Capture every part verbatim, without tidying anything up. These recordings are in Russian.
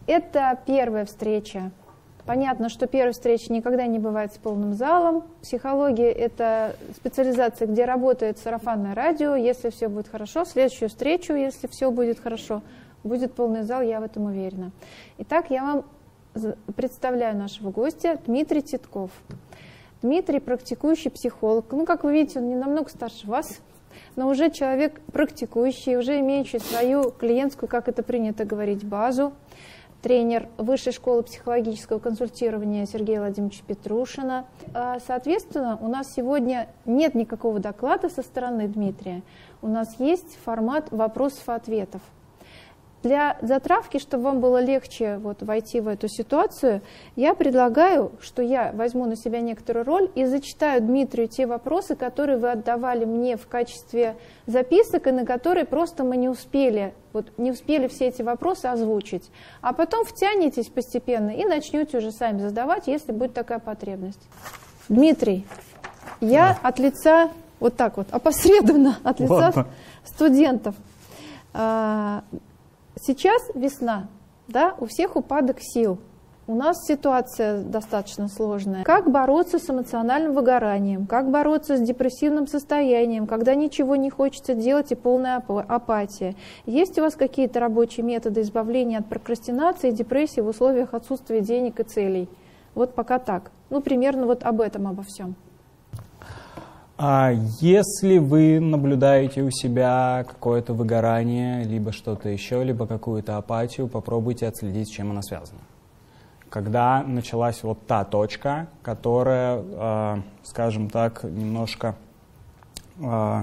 Это первая встреча. Понятно, что первая встреча никогда не бывает с полным залом. Психология – это специализация, где работает сарафанное радио. Если все будет хорошо, следующую встречу, если все будет хорошо, будет полный зал, я в этом уверена. Итак, я вам представляю нашего гостя Дмитрий Титков. Дмитрий – практикующий психолог. Ну, как вы видите, он не намного старше вас, но уже человек практикующий, уже имеющий свою клиентскую, как это принято говорить, базу. Тренер Высшей школы психологического консультирования Сергея Владимировича Петрушина. Соответственно, у нас сегодня нет никакого доклада со стороны Дмитрия. У нас есть формат вопросов-ответов. Для затравки, чтобы вам было легче вот войти в эту ситуацию, я предлагаю, что я возьму на себя некоторую роль и зачитаю Дмитрию те вопросы, которые вы отдавали мне в качестве записок, и на которые просто мы не успели, вот, не успели все эти вопросы озвучить. А потом втянетесь постепенно и начнете уже сами задавать, если будет такая потребность. Дмитрий, я от лица, вот так вот, опосредованно от лица Ладно. студентов. Сейчас весна, да, у всех упадок сил, у нас ситуация достаточно сложная. Как бороться с эмоциональным выгоранием, как бороться с депрессивным состоянием, когда ничего не хочется делать и полная апатия? Есть у вас какие-то рабочие методы избавления от прокрастинации и депрессии в условиях отсутствия денег и целей? Вот пока так. Ну, примерно вот об этом, обо всем. А если вы наблюдаете у себя какое-то выгорание, либо что-то еще, либо какую-то апатию, попробуйте отследить, с чем она связана. Когда началась вот та точка, которая, э, скажем так, немножко э,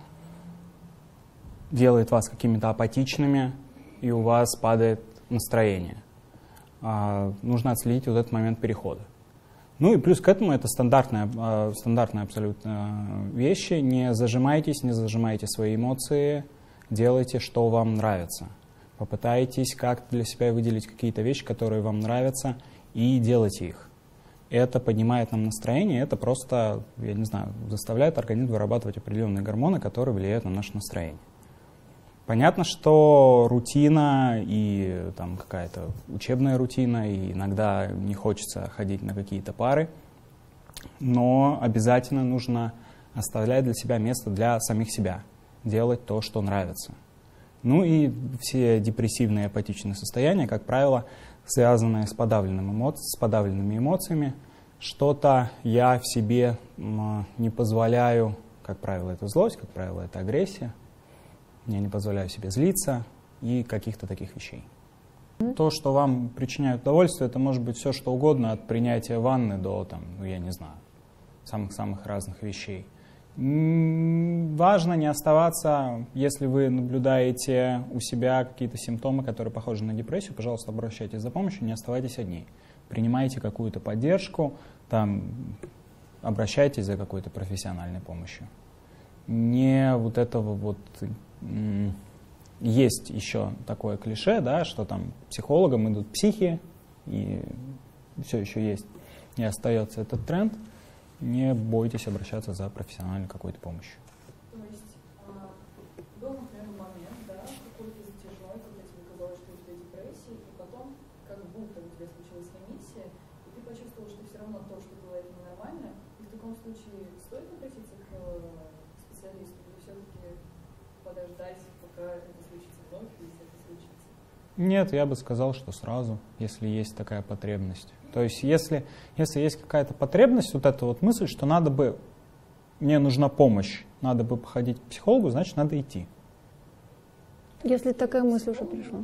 делает вас какими-то апатичными, и у вас падает настроение. Э, нужно отследить вот этот момент перехода. Ну и плюс к этому это стандартная, э, стандартная абсолютно вещи. Не зажимайтесь, не зажимайте свои эмоции, делайте, что вам нравится. Попытайтесь как-то для себя выделить какие-то вещи, которые вам нравятся, и делайте их. Это поднимает нам настроение, это просто, я не знаю, заставляет организм вырабатывать определенные гормоны, которые влияют на наше настроение. Понятно, что рутина и там какая-то учебная рутина, и иногда не хочется ходить на какие-то пары, но обязательно нужно оставлять для себя место для самих себя, делать то, что нравится. Ну и все депрессивные и апатичные состояния, как правило, связанные с, подавленным эмо... с подавленными эмоциями. Что-то я в себе не позволяю, как правило, это злость, как правило, это агрессия. Я не позволяю себе злиться и каких-то таких вещей. Mm-hmm. То, что вам причиняет удовольствие, это может быть все, что угодно, от принятия ванны до, там, ну, я не знаю, самых-самых разных вещей. М-м, важно не оставаться, если вы наблюдаете у себя какие-то симптомы, которые похожи на депрессию, пожалуйста, обращайтесь за помощью, не оставайтесь одни. Принимайте какую-то поддержку, там, обращайтесь за какой-то профессиональной помощью. Не вот этого вот... Есть еще такое клише, да, что там психологам идут психи, и все еще есть, и остается этот тренд. Не бойтесь обращаться за профессиональной какой-то помощью. То есть а, был, например, момент, да, какой-то затяжной, когда тебе казалось, что у тебя депрессия, и потом как будто у тебя случилась ремиссия, и ты почувствовал, что все равно то, что было, это ненормально, и в таком случае стоит обратиться к специалисту, или все-таки подождать, пока это случится вновь, если это случится? Нет, я бы сказал, что сразу, если есть такая потребность. То есть, если, если есть какая-то потребность, вот эта вот мысль, что надо бы, мне нужна помощь, надо бы походить к психологу, значит, надо идти. Если такая мысль уже пришла.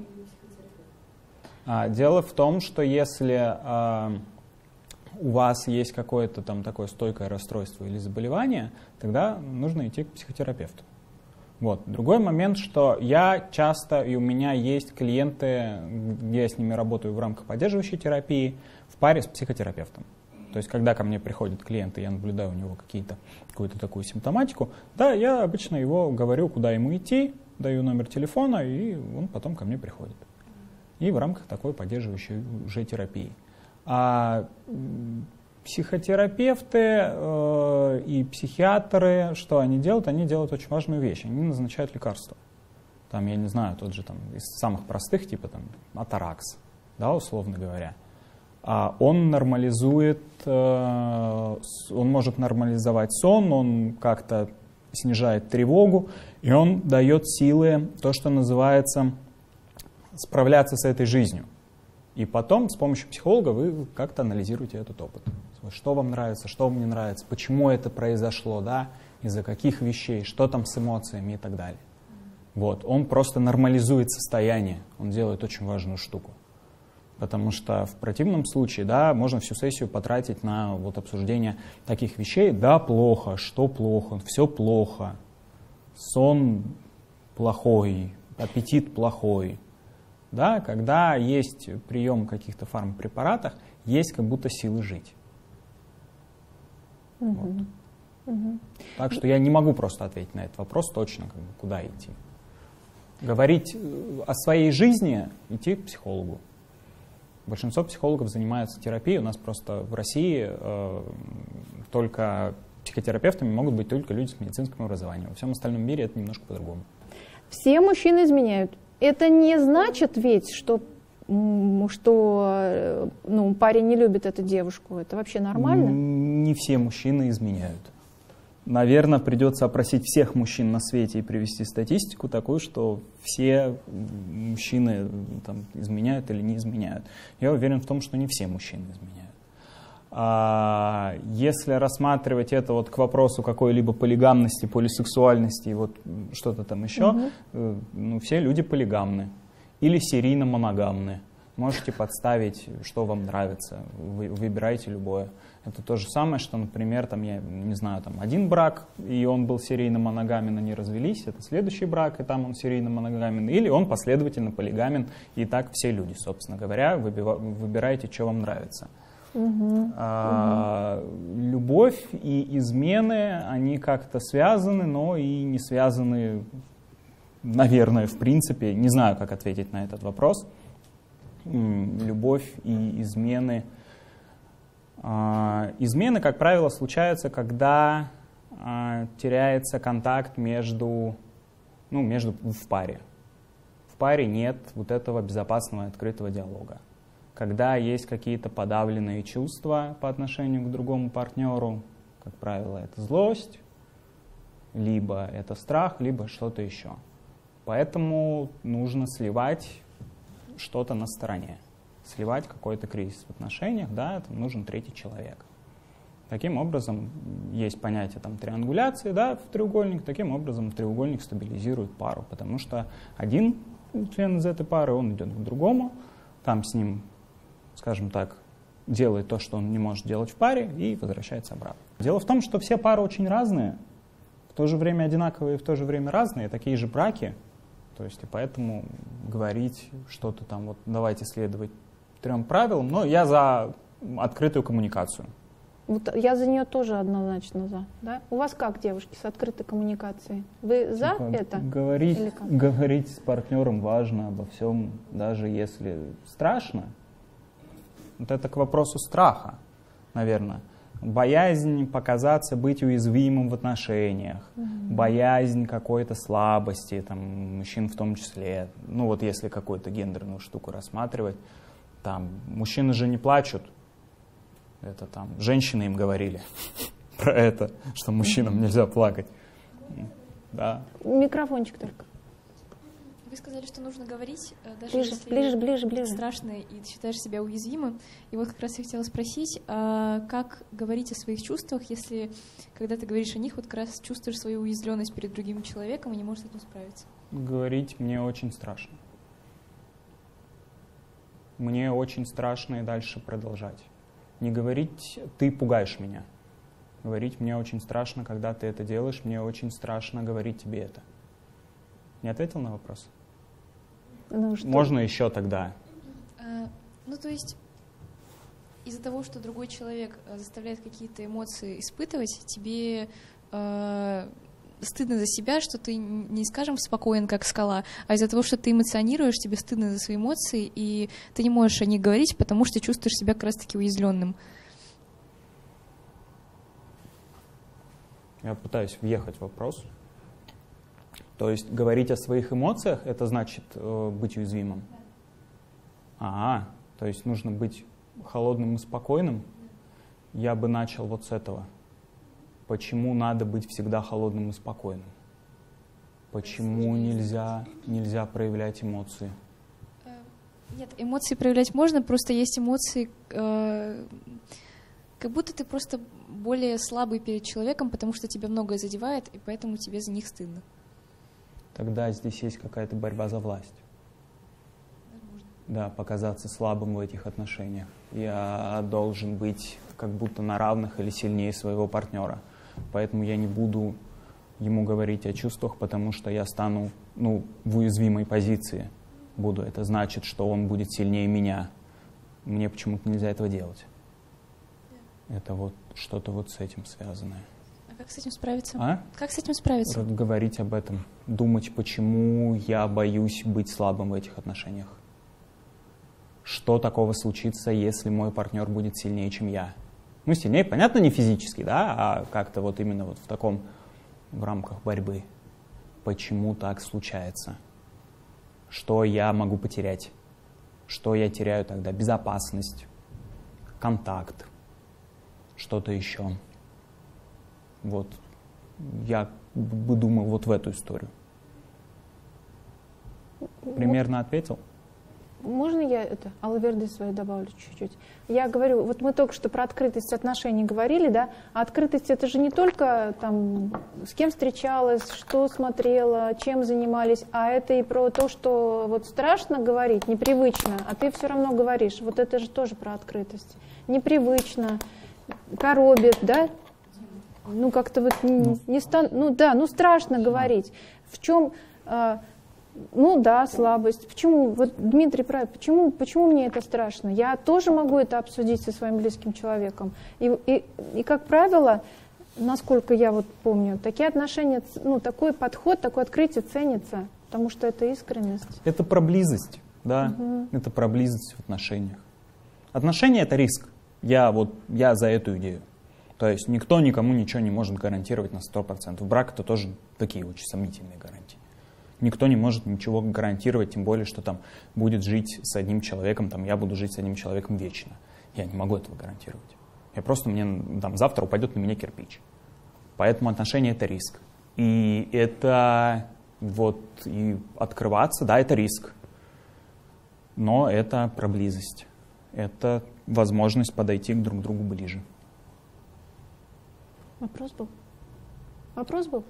А, дело в том, что если а, у вас есть какое-то там такое стойкое расстройство или заболевание, тогда нужно идти к психотерапевту. Вот. Другой момент, что я часто, и у меня есть клиенты, где я с ними работаю в рамках поддерживающей терапии, в паре с психотерапевтом. То есть, когда ко мне приходят клиенты, я наблюдаю у него какие-то, какую-то такую симптоматику, да, я обычно его говорю, куда ему идти, даю номер телефона, и он потом ко мне приходит. И в рамках такой поддерживающей уже терапии. А психотерапевты э, и психиатры, что они делают? Они делают очень важную вещь. Они назначают лекарства. Там, я не знаю, тот же там из самых простых, типа там Атаракс, да, условно говоря, он нормализует, он может нормализовать сон, он как-то снижает тревогу, и он дает силы, то, что называется, справляться с этой жизнью. И потом с помощью психолога вы как-то анализируете этот опыт. Что вам нравится, что вам не нравится, почему это произошло, да, из-за каких вещей, что там с эмоциями и так далее. Вот. Он просто нормализует состояние, он делает очень важную штуку. Потому что в противном случае, да, можно всю сессию потратить на вот обсуждение таких вещей. Да, плохо, что плохо, все плохо, сон плохой, аппетит плохой. Да, когда есть прием каких-то фармпрепаратов, есть как будто силы жить. Угу. Вот. Угу. Так что я не могу просто ответить на этот вопрос точно, как бы, куда идти. Говорить о своей жизни, идти к психологу. Большинство психологов занимаются терапией. У нас просто в России э, только психотерапевтами могут быть только люди с медицинским образованием. Во всем остальном мире это немножко по-другому. Все мужчины изменяют. Это не значит ведь, что, что ну, парень не любит эту девушку. Это вообще нормально? Не все мужчины изменяют. Наверное, придется опросить всех мужчин на свете и привести статистику такую, что все мужчины там, изменяют или не изменяют. Я уверен в том, что не все мужчины изменяют. А если рассматривать это вот к вопросу какой-либо полигамности, полисексуальности и вот что-то там еще, угу. ну, все люди полигамны или серийно-моногамны. Можете подставить, что вам нравится, вы выбирайте любое. Это то же самое, что, например, там, я не знаю, там один брак, и он был серийно-моногамен, они развелись, это следующий брак, и там он серийно-моногамен, или он последовательно полигамен, и так все люди, собственно говоря, выбирайте, что вам нравится. Угу. А, угу. Любовь и измены, они как-то связаны, но и не связаны, наверное, в принципе, не знаю, как ответить на этот вопрос. Любовь и измены. Измены, как правило, случаются, когда теряется контакт между, ну, между, в паре. В паре нет вот этого безопасного открытого диалога. Когда есть какие-то подавленные чувства по отношению к другому партнеру, как правило, это злость, либо это страх, либо что-то еще. Поэтому нужно сливать что-то на стороне. Сливать какой-то кризис в отношениях, да, это нужен третий человек. Таким образом, есть понятие там, триангуляции, да, в треугольник, таким образом треугольник стабилизирует пару, потому что один член из этой пары, он идет к другому, там с ним, скажем так, делает то, что он не может делать в паре, и возвращается обратно. Дело в том, что все пары очень разные, в то же время одинаковые, в то же время разные, такие же браки, то есть и поэтому говорить что-то там, вот давайте следовать трем правилам, но я за открытую коммуникацию. Вот я за нее тоже однозначно за. Да? У вас как, девушки, с открытой коммуникацией? Вы за типа, это? Говорить, говорить с партнером важно обо всем, даже если страшно. Вот это к вопросу страха, наверное. Боязнь показаться, быть уязвимым в отношениях, mm-hmm. боязнь какой-то слабости, там, мужчин в том числе. Ну вот если какую-то гендерную штуку рассматривать, там, мужчины же не плачут. Это там, женщины им говорили про это, что мужчинам нельзя плакать. Да. Микрофончик только. Вы сказали, что нужно говорить, даже ближе, если ближе, ближе, ближе. страшно и ты считаешь себя уязвимым. И вот как раз я хотела спросить, а как говорить о своих чувствах, если, когда ты говоришь о них, вот как раз чувствуешь свою уязвленность перед другим человеком и не можешь с этим справиться? Говорить мне очень страшно. Мне очень страшно и дальше продолжать. Не говорить «ты пугаешь меня». Говорить «мне очень страшно, когда ты это делаешь, мне очень страшно говорить тебе это». Не ответил на вопрос? Ну, что? Можно еще тогда? А, ну, то есть из-за того, что другой человек заставляет какие-то эмоции испытывать, тебе э, стыдно за себя, что ты не, скажем, спокоен, как скала, а из-за того, что ты эмоционируешь, тебе стыдно за свои эмоции, и ты не можешь о них говорить, потому что чувствуешь себя как раз-таки уязвленным. Я пытаюсь въехать в вопрос. То есть говорить о своих эмоциях, это значит э, быть уязвимым? Ага, То есть нужно быть холодным и спокойным. Я бы начал вот с этого. Почему надо быть всегда холодным и спокойным? Почему нельзя, нельзя проявлять эмоции? Нет, эмоции проявлять можно, просто есть эмоции, э, как будто ты просто более слабый перед человеком, потому что тебя многое задевает, и поэтому тебе за них стыдно. Тогда здесь есть какая-то борьба за власть. Возможно. Да, показаться слабым в этих отношениях. Я должен быть как будто на равных или сильнее своего партнера. Поэтому я не буду ему говорить о чувствах, потому что я стану, ну, в уязвимой позиции. Буду. Это значит, что он будет сильнее меня. Мне почему-то нельзя этого делать. Yeah. Это вот что-то вот с этим связанное. А как с этим справиться? А? Как с этим справиться? Говорить об этом. Думать, почему я боюсь быть слабым в этих отношениях. Что такого случится, если мой партнер будет сильнее, чем я? Ну, сильнее, понятно, не физически, да, а как-то вот именно вот в таком, в рамках борьбы. Почему так случается? Что я могу потерять? Что я теряю тогда? Безопасность, контакт, что-то еще. Вот. Я бы думал вот в эту историю. Примерно ответил? Можно я это, алаверды свои добавлю чуть-чуть? Я говорю, вот мы только что про открытость отношений говорили, да, а открытость это же не только там, с кем встречалась, что смотрела, чем занимались, а это и про то, что вот страшно говорить, непривычно, а ты все равно говоришь. Вот это же тоже про открытость. Непривычно, коробит, да? Ну как-то вот не, не стан... ну да, ну страшно говорить. В чем... Ну да, слабость. Почему? Вот Дмитрий прав. Почему, почему мне это страшно? Я тоже могу это обсудить со своим близким человеком. И, и, и как правило, насколько я вот помню, такие отношения, ну такой подход, такое открытие ценится, потому что это искренность. Это про близость, да. Угу. Это про близость в отношениях. Отношения — это риск. Я вот я за эту идею. То есть никто никому ничего не может гарантировать на сто процентов. Брак — это тоже такие очень сомнительные гарантии. Никто не может ничего гарантировать, тем более, что там будет жить с одним человеком, там я буду жить с одним человеком вечно. Я не могу этого гарантировать. Я просто, мне там завтра упадет на меня кирпич. Поэтому отношения — это риск. И это вот и открываться, да, это риск. Но это про близость. Это возможность подойти к друг другу ближе. Вопрос был? Вопрос был?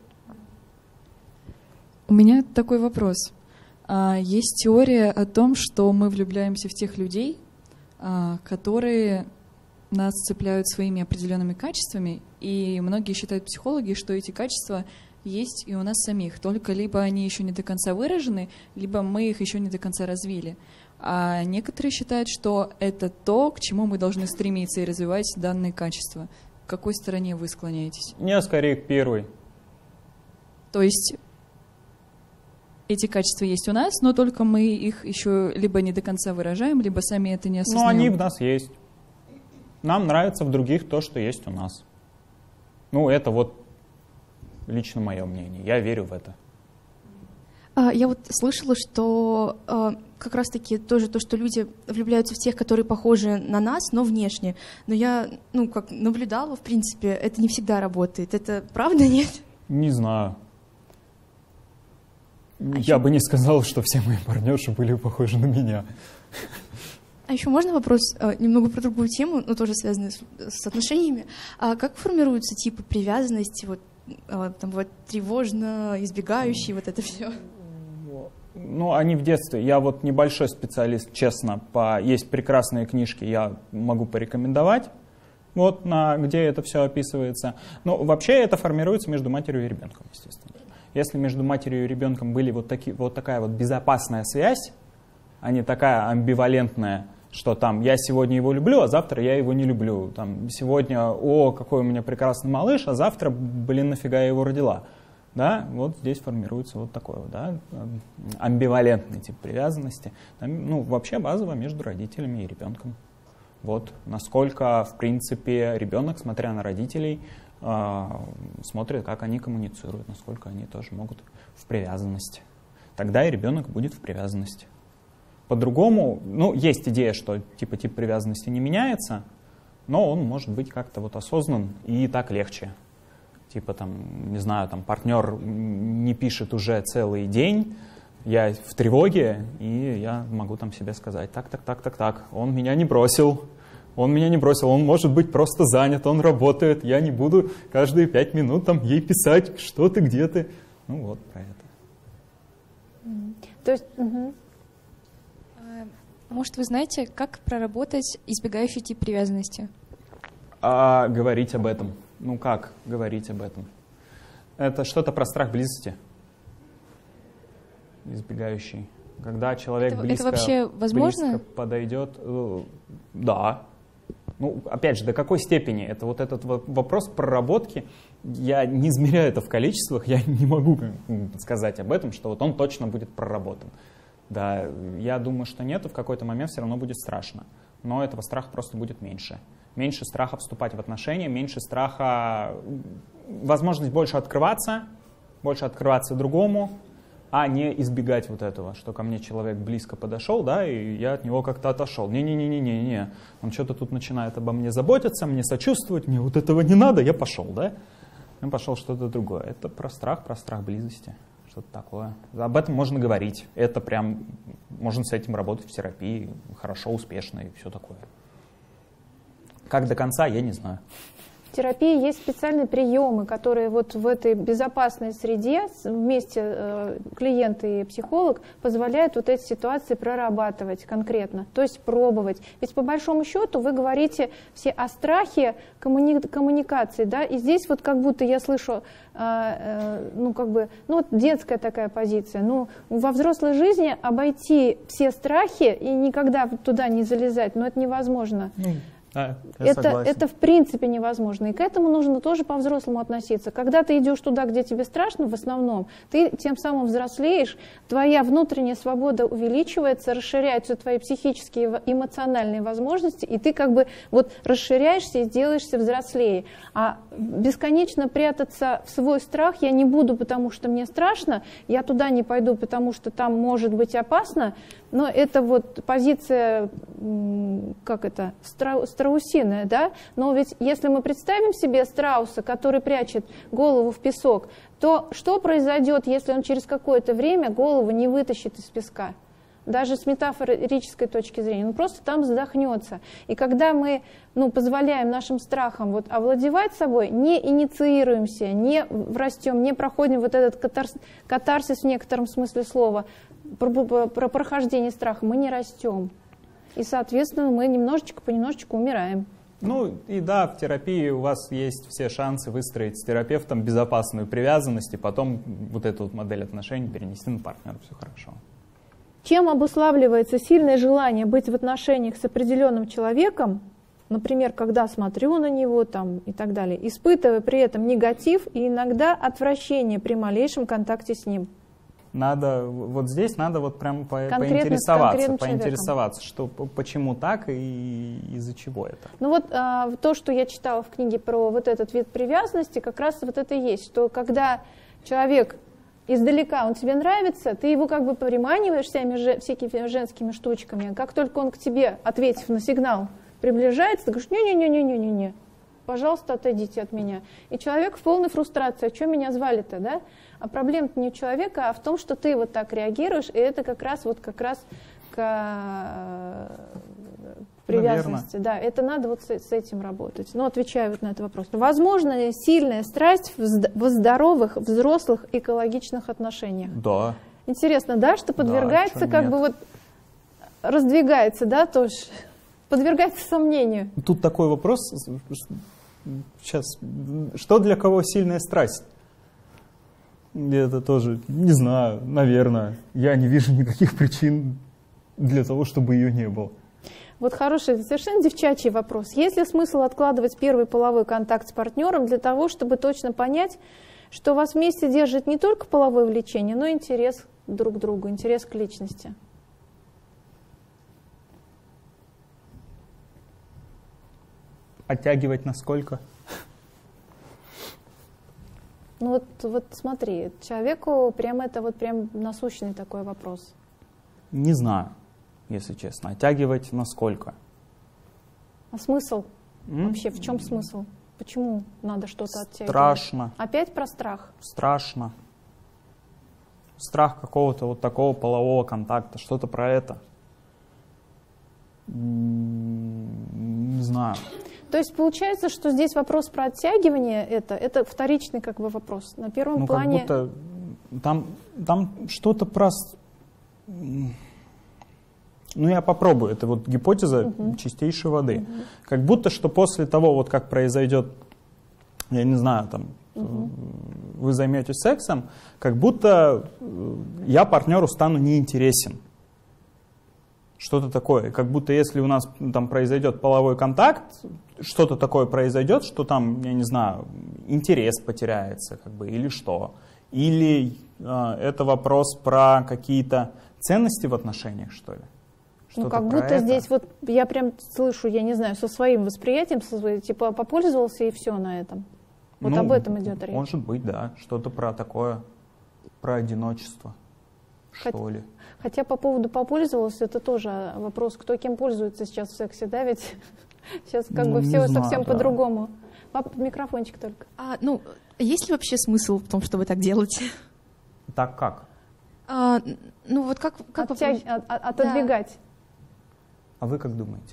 У меня такой вопрос. Есть теория о том, что мы влюбляемся в тех людей, которые нас цепляют своими определенными качествами, и многие считают, психологи, что эти качества есть и у нас самих, только либо они еще не до конца выражены, либо мы их еще не до конца развили. А некоторые считают, что это то, к чему мы должны стремиться и развивать данные качества. К какой стороне вы склоняетесь? Я скорее к первой. То есть эти качества есть у нас, но только мы их еще либо не до конца выражаем, либо сами это не осознаем. Ну, они в нас есть. Нам нравится в других то, что есть у нас. Ну, это вот лично мое мнение. Я верю в это. Я вот слышала, что как раз-таки тоже то, что люди влюбляются в тех, которые похожи на нас, но внешне. Но я, ну, как наблюдала, в принципе, это не всегда работает. Это правда, нет? Не знаю. А я еще... бы не сказал, что все мои партнерши были похожи на меня. А еще можно вопрос э, немного про другую тему, но тоже связанную с, с отношениями. А как формируются типы привязанности, вот, э, там, вот тревожно, избегающий, вот это все? Ну, они в детстве. Я вот небольшой специалист, честно. По... Есть прекрасные книжки, я могу порекомендовать, вот, на... где это все описывается. Но вообще это формируется между матерью и ребенком, естественно. Если между матерью и ребенком были вот, таки, вот такая вот безопасная связь, а не такая амбивалентная, что там я сегодня его люблю, а завтра я его не люблю. Там, сегодня, о, какой у меня прекрасный малыш, а завтра, блин, нафига я его родила. Да, вот здесь формируется вот такой вот, да, амбивалентный тип привязанности. Там, ну, вообще базово между родителями и ребенком. Вот, насколько, в принципе, ребенок, смотря на родителей, смотрит, как они коммуницируют, насколько они тоже могут в привязанности. Тогда и ребенок будет в привязанности. по-другому, ну, есть идея, что типа тип привязанности не меняется, но он может быть как-то вот осознан, и так легче. Типа там, не знаю, там партнер не пишет уже целый день, я в тревоге, и я могу там себе сказать, так, так, так, так, так, он меня не бросил, он меня не бросил, он может быть просто занят, он работает, я не буду каждые пять минут там ей писать, что ты, где ты. Ну вот про это. То есть, угу. Может, вы знаете, как проработать избегающий тип привязанности? А говорить об этом. Ну как говорить об этом? Это что-то про страх близости. Избегающий. Когда человек это, близко, это вообще возможно? близко подойдет, да. Ну, опять же, до какой степени? Это вот этот вопрос проработки. Я не измеряю это в количествах, я не могу сказать об этом, что вот он точно будет проработан. Да, я думаю, что нет, и в какой-то момент все равно будет страшно. Но этого страха просто будет меньше. Меньше страха вступать в отношения, меньше страха, возможность больше открываться, больше открываться другому, а не избегать вот этого, что ко мне человек близко подошел, да, и я от него как-то отошел. Не-не-не-не-не, он что-то тут начинает обо мне заботиться, мне сочувствовать, мне вот этого не надо, я пошел, да. Я пошел что-то другое. Это про страх, про страх близости, что-то такое. Об этом можно говорить. Это прям, можно с этим работать в терапии, хорошо, успешно и все такое. Как до конца, я не знаю. В терапии есть специальные приемы, которые вот в этой безопасной среде вместе э, клиент и психолог позволяют вот эти ситуации прорабатывать конкретно, то есть пробовать. Ведь по большому счету вы говорите все о страхе коммуни- коммуникации, да, и здесь вот как будто я слышу, э, э, ну как бы, ну вот детская такая позиция, ну во взрослой жизни обойти все страхи и никогда туда не залезать, ну это невозможно. А, это, это в принципе невозможно. И к этому нужно тоже по-взрослому относиться. Когда ты идешь туда, где тебе страшно, в основном, ты тем самым взрослеешь, твоя внутренняя свобода увеличивается, расширяются твои психические и эмоциональные возможности, и ты как бы вот расширяешься и делаешься взрослее. А бесконечно прятаться в свой страх я не буду, потому что мне страшно, я туда не пойду, потому что там может быть опасно, но это вот позиция, как это, страусиная, да? Но ведь если мы представим себе страуса, который прячет голову в песок, то что произойдет, если он через какое-то время голову не вытащит из песка? Даже с метафорической точки зрения, он просто там задохнется. И когда мы ну, позволяем нашим страхам вот, овладевать собой, не инициируемся, не растем, не проходим вот этот катарс, катарсис в некотором смысле слова, про, про, про прохождение страха, мы не растем. И, соответственно, мы немножечко, понемножечку умираем. Ну и да, в терапии у вас есть все шансы выстроить с терапевтом безопасную привязанность и потом вот эту вот модель отношений перенести на партнера. Все хорошо. Чем обуславливается сильное желание быть в отношениях с определенным человеком, например, когда смотрю на него там, и так далее, испытывая при этом негатив и иногда отвращение при малейшем контакте с ним? Надо, вот здесь надо вот прям по, поинтересоваться, поинтересоваться, что, почему так и из-за чего это. Ну вот а, то, что я читала в книге про вот этот вид привязанности, как раз вот это и есть, что когда человек издалека, он тебе нравится, ты его как бы приманиваешь всеми, всякими женскими штучками, как только он к тебе, ответив на сигнал, приближается, ты говоришь, не-не-не-не-не-не, пожалуйста, отойдите от меня. И человек в полной фрустрации, а что меня звали-то, да? А проблема-то не у человека, а в том, что ты вот так реагируешь, и это как раз вот как раз к привязанности. Наверное. Да, это надо вот с, с этим работать. Ну, отвечаю вот на этот вопрос. Возможно, сильная страсть в здоровых, взрослых, экологичных отношениях. Да. Интересно, да, что подвергается, да, как нет? бы вот раздвигается, да, тоже подвергается сомнению. Тут такой вопрос. Сейчас, что для кого сильная страсть? Это тоже, не знаю, наверное. Я не вижу никаких причин для того, чтобы ее не было. Вот хороший, совершенно девчачий вопрос. Есть ли смысл откладывать первый половой контакт с партнером для того, чтобы точно понять, что вас вместе держит не только половое влечение, но и интерес друг к другу, интерес к личности? Оттягивать насколько? Ну вот, вот смотри, человеку прям это вот прям насущный такой вопрос. Не знаю. если честно. Оттягивать насколько? А смысл? М? Вообще, в чем смысл? Почему надо что-то оттягивать? Страшно. Опять про страх? Страшно. Страх какого-то вот такого полового контакта, что-то про это. Не знаю. То есть получается, что здесь вопрос про оттягивание, это, это вторичный как бы вопрос. На первом Ну, плане... как будто там, там что-то про... Ну, я попробую. Это вот гипотеза Угу. чистейшей воды. Угу. Как будто, что после того, вот как произойдет, я не знаю, там, Угу. вы займетесь сексом, как будто я партнеру стану неинтересен. Что-то такое. Как будто если у нас там произойдет половой контакт, что-то такое произойдет, что там, я не знаю, интерес потеряется, как бы, или что. Или э, это вопрос про какие-то ценности в отношениях, что ли? Ну, Что-то как про будто это. здесь вот я прям слышу, я не знаю, со своим восприятием, со своим, типа попользовался и все на этом. Вот Ну, об этом идет речь. Может быть, да. Что-то про такое, про одиночество, Хот- что ли. Хотя по поводу попользовался, это тоже вопрос, кто кем пользуется сейчас в сексе, да, ведь сейчас как Ну, бы не все знаю, совсем да. по-другому. Папа, микрофончик только. А, ну, есть ли вообще смысл в том, чтобы так делать? Так как? А, ну, вот как, как Оттяг- вопрос- от- от- Отодвигать. А вы как думаете?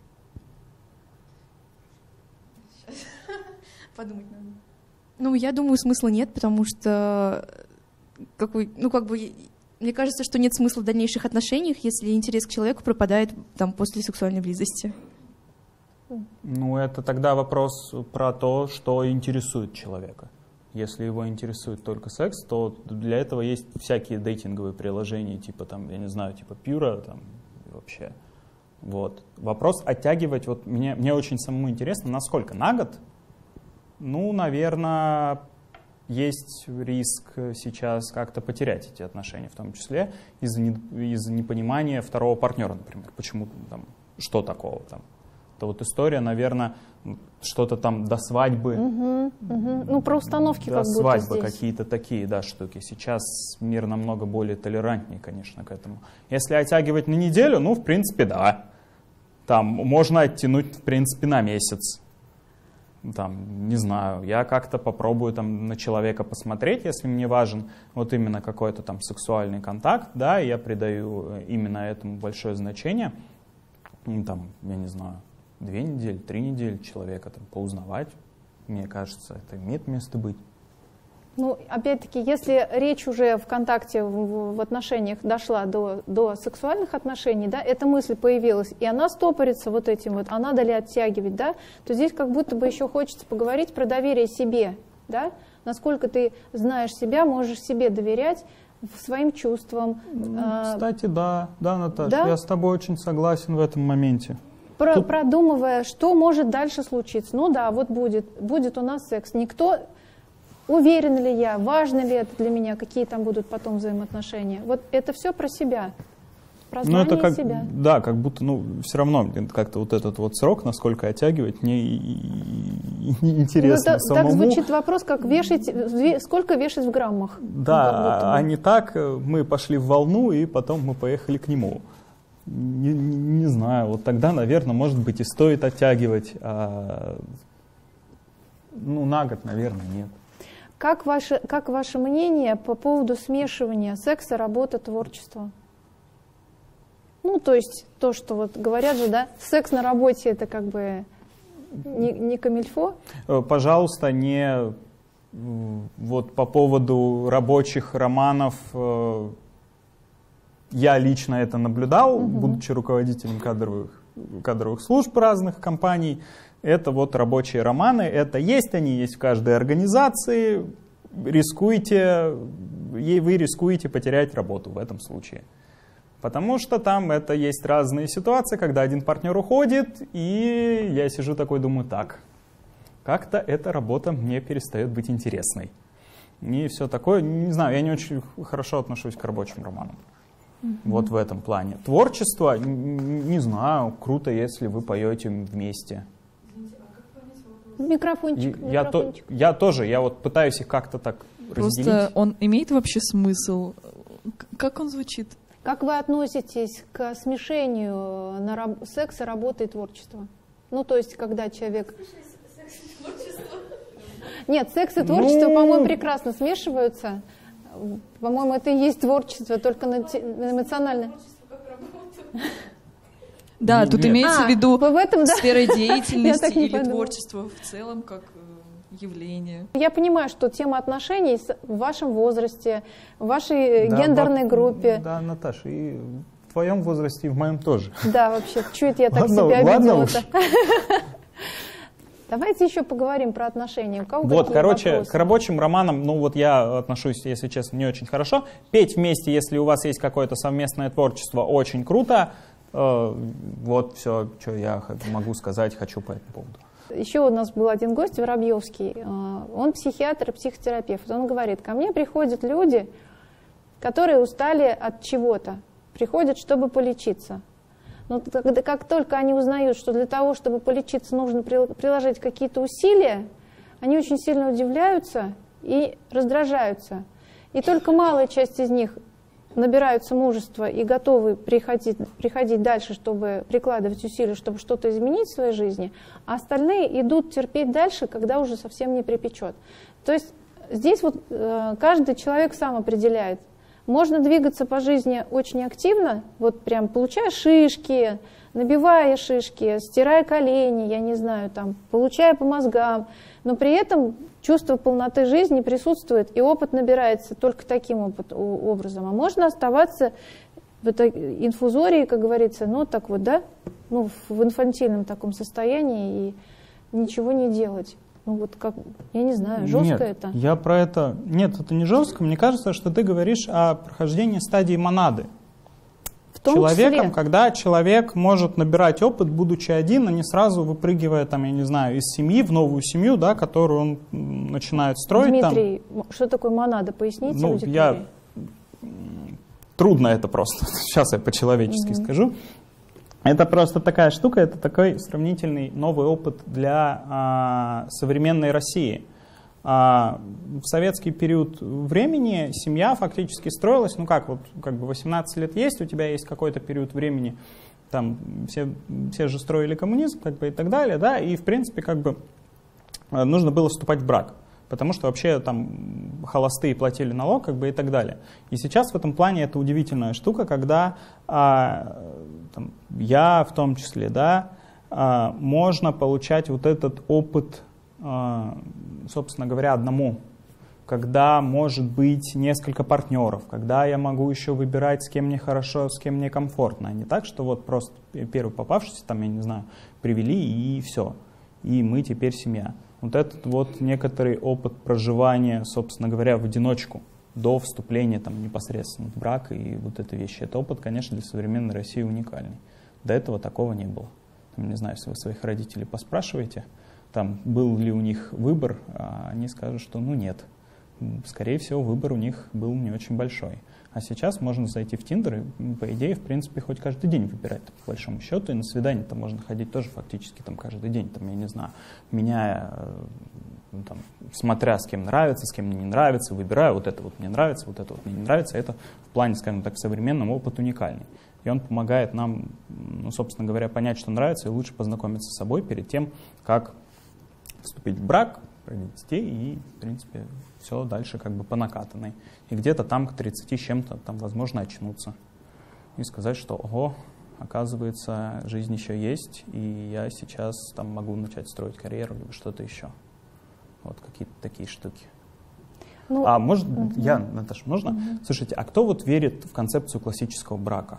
Подумать надо. Ну, я думаю, смысла нет, потому что, какой, ну, как бы, мне кажется, что нет смысла в дальнейших отношениях, если интерес к человеку пропадает там после сексуальной близости. Ну, это тогда вопрос про то, что интересует человека. Если его интересует только секс, то для этого есть всякие дейтинговые приложения, типа там, я не знаю, типа Pure, там, и вообще. Вот. Вопрос оттягивать, вот мне, мне очень самому интересно, насколько? На год? Ну, наверное, есть риск сейчас как-то потерять эти отношения, в том числе из-за не, из-за непонимания второго партнера, например. Почему там, что такого там? Это вот история, наверное, что-то там до свадьбы. Угу, угу. Ну, про установки до как будто свадьбы здесь. какие-то такие, да, штуки. Сейчас мир намного более толерантнее, конечно, к этому. Если оттягивать на неделю, ну, в принципе, да. Там можно оттянуть, в принципе, на месяц. Там, не знаю, я как-то попробую там на человека посмотреть, если мне важен вот именно какой-то там сексуальный контакт, да, и я придаю именно этому большое значение. Ну, там, я не знаю, две недели, три недели человека там поузнавать, мне кажется, это имеет место быть. Ну, опять-таки, если речь уже в контакте, в, в отношениях дошла до, до сексуальных отношений, да, эта мысль появилась, и она стопорится вот этим вот, а надо ли оттягивать, да, то здесь как будто бы еще хочется поговорить про доверие себе, да, насколько ты знаешь себя, можешь себе доверять, своим чувствам. Ну, э, кстати, да, да, Наташа, да? я с тобой очень согласен в этом моменте. про, Тут- продумывая, что может дальше случиться. Ну да, вот будет, будет у нас секс. Никто... Уверен ли я, важно ли это для меня, какие там будут потом взаимоотношения. Вот это все про себя, про Ну, знание это как, себя. да, как будто, ну, все равно как-то вот этот вот срок, насколько оттягивать, мне и- и- и Ну, интересно это, самому. так звучит вопрос, как вешать, ве- сколько вешать в граммах. Ну, как будто Да, бы. а не так, э, мы пошли в волну, и потом мы поехали к нему. Не, не- не знаю, вот тогда, наверное, может быть, и стоит оттягивать. а, ну, на год, наверное, нет. Как ваше, как ваше мнение по поводу смешивания секса, работы, творчества? Ну, то есть то, что вот говорят же, да, секс на работе это как бы не, не камильфо. Э, Пожалуйста, не м, вот по поводу рабочих романов. э, Я лично это наблюдал, Мгм. будучи руководителем кадровых, кадровых служб разных компаний. Это вот рабочие романы, это есть, они есть в каждой организации. Рискуете, и вы рискуете потерять работу в этом случае. Потому что там это есть разные ситуации, когда один партнер уходит, и я сижу такой, думаю, так, как-то эта работа мне перестает быть интересной. И все такое, не знаю, я не очень хорошо отношусь к рабочим романам. Mm-hmm. Вот в этом плане. Творчество, н- не знаю, круто, если вы поете вместе. Микрофончик, И Я, то, микрофончик. я тоже, я вот пытаюсь их как-то так разделить. Просто он имеет вообще смысл? К- Как он звучит? Как вы относитесь к смешению на раб- секса, работы и творчества? Ну, то есть, когда человек... Нет, секс и творчество, Ну... по-моему, прекрасно смешиваются. По-моему, это и есть творчество, только на, те- на эмоциональное. Да, Нет. тут имеется А, в виду вы в этом, да? сфера Я так деятельности не или подумала. творчество в целом как э, явление. Я понимаю, что тема отношений с- в вашем возрасте, в вашей Да, гендерной во- группе. Да, Наташа, и в твоем возрасте, и в моем тоже. Да, вообще, чуть я так Ладно- себя ладно обидела-то. Давайте еще поговорим про отношения. У кого Вот, какие короче, вопросы? к рабочим романам, ну вот я отношусь, если честно, не очень хорошо. Петь вместе, если у вас есть какое-то совместное творчество, очень круто. Э, вот все, что я х- могу сказать, хочу по этому поводу. Еще у нас был один гость, Воробьевский. э, Он психиатр и психотерапевт. Он говорит, ко мне приходят люди, которые устали от чего-то, приходят, чтобы полечиться. Но когда, как только они узнают, что для того, чтобы полечиться, нужно при- приложить какие-то усилия, они очень сильно удивляются и раздражаются. И только малая часть из них набираются мужества и готовы приходить, приходить дальше, чтобы прикладывать усилия, чтобы что-то изменить в своей жизни, а остальные идут терпеть дальше, когда уже совсем не припечет. То есть здесь вот э, каждый человек сам определяет. Можно двигаться по жизни очень активно, вот прям получая шишки, набивая шишки, стирая колени, я не знаю, там, получая по мозгам, но при этом чувство полноты жизни присутствует, и опыт набирается только таким опыт, образом. А можно оставаться в этой инфузории, как говорится, ну так вот, да, ну, в инфантильном таком состоянии и ничего не делать. Ну вот как, я не знаю, жестко Нет, это? я про это... Нет, это не жестко. Мне кажется, что ты говоришь о прохождении стадии монады. В том Человеком, числе. когда человек может набирать опыт, будучи один, а не сразу выпрыгивая, там, я не знаю, из семьи в новую семью, да, которую он м, начинает строить. Дмитрий, м- что такое монада? Поясните Ну, аудитории. я... Трудно это просто. Сейчас я по-человечески Мгм. скажу. Это просто такая штука, это такой сравнительный новый опыт для а, современной России. А, в советский период времени семья фактически строилась, ну как, вот как бы восемнадцать лет есть, у тебя есть какой-то период времени, там все, все же строили коммунизм, как бы и так далее, да, и в принципе как бы нужно было вступать в брак, потому что вообще там холостые платили налог, как бы и так далее. И сейчас в этом плане это удивительная штука, когда а, там, я в том числе, да, а, можно получать вот этот опыт, а, собственно говоря, одному, когда может быть несколько партнеров, когда я могу еще выбирать, с кем мне хорошо, с кем мне комфортно, а не так, что вот просто первый попавшийся, там, я не знаю, привели и все, и мы теперь семья. Вот этот вот некоторый опыт проживания, собственно говоря, в одиночку до вступления там, непосредственно в брак и вот эта вещь. Это опыт, конечно, для современной России уникальный. До этого такого не было. Там, не знаю, если вы своих родителей поспрашиваете, там, был ли у них выбор, а они скажут, что ну нет. Скорее всего, выбор у них был не очень большой. А сейчас можно зайти в Тиндер и, по идее, в принципе, хоть каждый день выбирать, по большому счету. И на свидание-то можно ходить тоже фактически там каждый день, там, я не знаю, меняя, ну, там, смотря с кем нравится, с кем мне не нравится, выбираю, вот это вот мне нравится, вот это вот мне не нравится. Это в плане, скажем так, современном опыт уникальный. И он помогает нам, ну, собственно говоря, понять, что нравится, и лучше познакомиться с собой перед тем, как вступить в брак, родить детей и, в принципе, все дальше как бы по накатанной. И где-то там к тридцати с чем-то там, возможно, очнуться и сказать, что ого, оказывается, жизнь еще есть, и я сейчас там могу начать строить карьеру или что-то еще. Вот какие-то такие штуки. Ну, а может, угу. я, Наташа, можно? Угу. Слушайте, а кто вот верит в концепцию классического брака?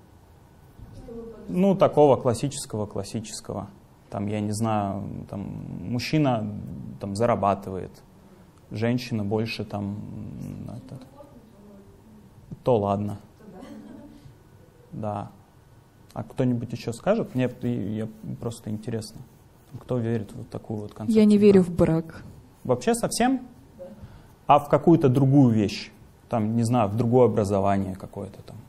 Ну, такого классического, классического. Там, я не знаю, там, мужчина там, зарабатывает, женщина больше там, это, то ладно. Да. А кто-нибудь еще скажет? Мне я, просто интересно. Кто верит в такую вот концепцию? Я не верю брака? в брак. Вообще совсем? А в какую-то другую вещь? Там, не знаю, в другое образование какое-то там.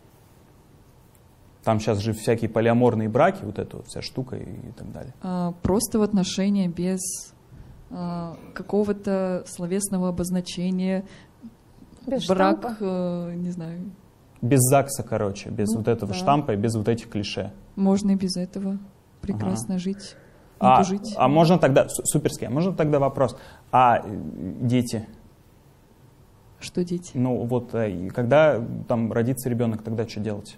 Там сейчас же всякие полиаморные браки, вот эта вот вся штука и, и так далее. А, просто в отношения без а, какого-то словесного обозначения. Без брак, штампа. а, не знаю. Без ЗАГСа, короче, без Ну, вот этого да. штампа и без вот этих клише. Можно и без этого прекрасно жить, не А, тужить. а можно тогда, су- суперски, а можно тогда вопрос, а э, дети? Что дети? Ну вот, э, и когда там родится ребенок, тогда что делать?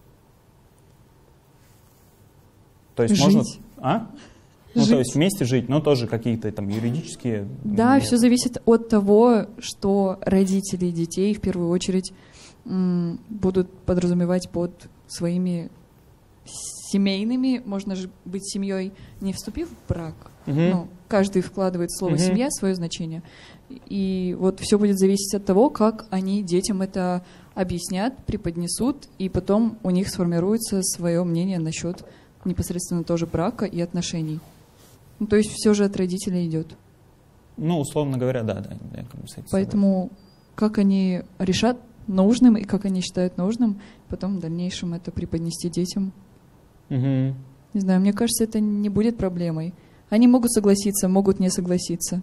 То есть Жить. можно... А? Ну, Жить. то есть вместе жить, но тоже какие-то там юридические... Да, нет. все зависит от того, что родители детей в первую очередь м, будут подразумевать под своими семейными, можно же быть семьей, не вступив в брак. Мгм. Ну, каждый вкладывает в слово Мгм. семья свое значение. И вот все будет зависеть от того, как они детям это объяснят, преподнесут, и потом у них сформируется свое мнение насчет непосредственно тоже брака и отношений. Ну, то есть все же от родителей идет. Ну, условно говоря, да. да я как бы с этим Поэтому как они решат нужным и как они считают нужным, потом в дальнейшем это преподнести детям. согласен. Мгм. Не знаю, мне кажется, это не будет проблемой. Они могут согласиться, могут не согласиться.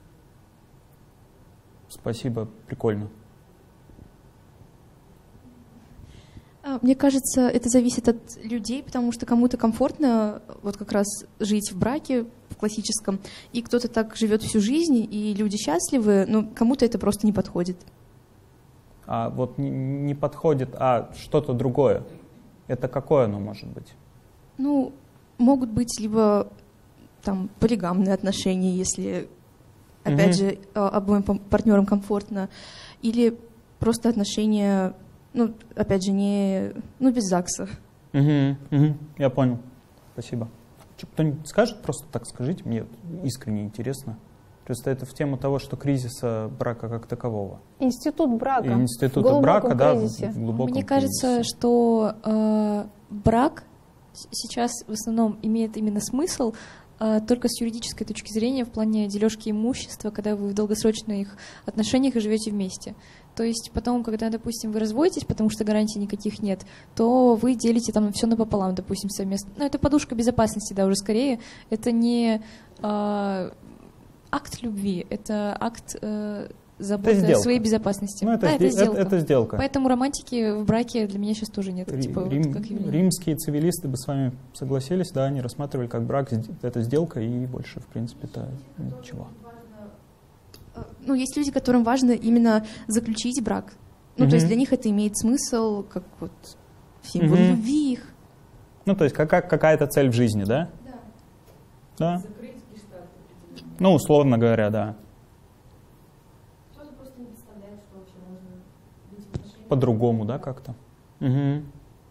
Спасибо, прикольно. А, Мне кажется, это зависит от людей, потому что кому-то комфортно вот как раз жить в браке, в классическом, и кто-то так живет всю жизнь, и люди счастливы, но кому-то это просто не подходит. А вот не, не подходит, а что-то другое. Это какое оно может быть? Ну, могут быть либо там полигамные отношения, если, опять Мгм. же, а, обоим пом- партнерам комфортно, или просто отношения, ну, опять же, не, ну, без ЗАГСа. Мгм, мгм, я понял. Спасибо. Что, кто-нибудь скажет? Просто так скажите, мне искренне интересно. Просто это в тему того, что кризиса брака как такового. Институт брака. И института в глубоком брака, да, в кризисе. глубоком Мне кажется, кризисе. что э, брак с- сейчас в основном имеет именно смысл э, только с юридической точки зрения в плане дележки имущества, когда вы в долгосрочных отношениях и живете вместе. То есть потом, когда, допустим, вы разводитесь, потому что гарантий никаких нет, то вы делите там все напополам, допустим, совместно. Ну, это подушка безопасности, да, уже скорее. Это не э, акт любви, это акт э, заботы о сделка. своей безопасности. Ну, это, да, сде- это сделка. это сделка. Поэтому романтики в браке для меня сейчас тоже нет. Ри- Типа, вот Рим- как явление. римские цивилисты бы с вами согласились, да, они рассматривали как брак, сд- это сделка, и больше, в принципе-то, ничего. А, Ну, есть люди, которым важно именно заключить брак. Ну, Мгм. то есть для них это имеет смысл, как вот символ Мгм. любви их. Ну, то есть какая- какая-то цель в жизни, да? Да. Да. Закрыть гештальт определенный. Ну, условно говоря, да. Кто-то просто не представляет, что вообще можно быть в отношениях. По-другому, да, как-то. Мгм.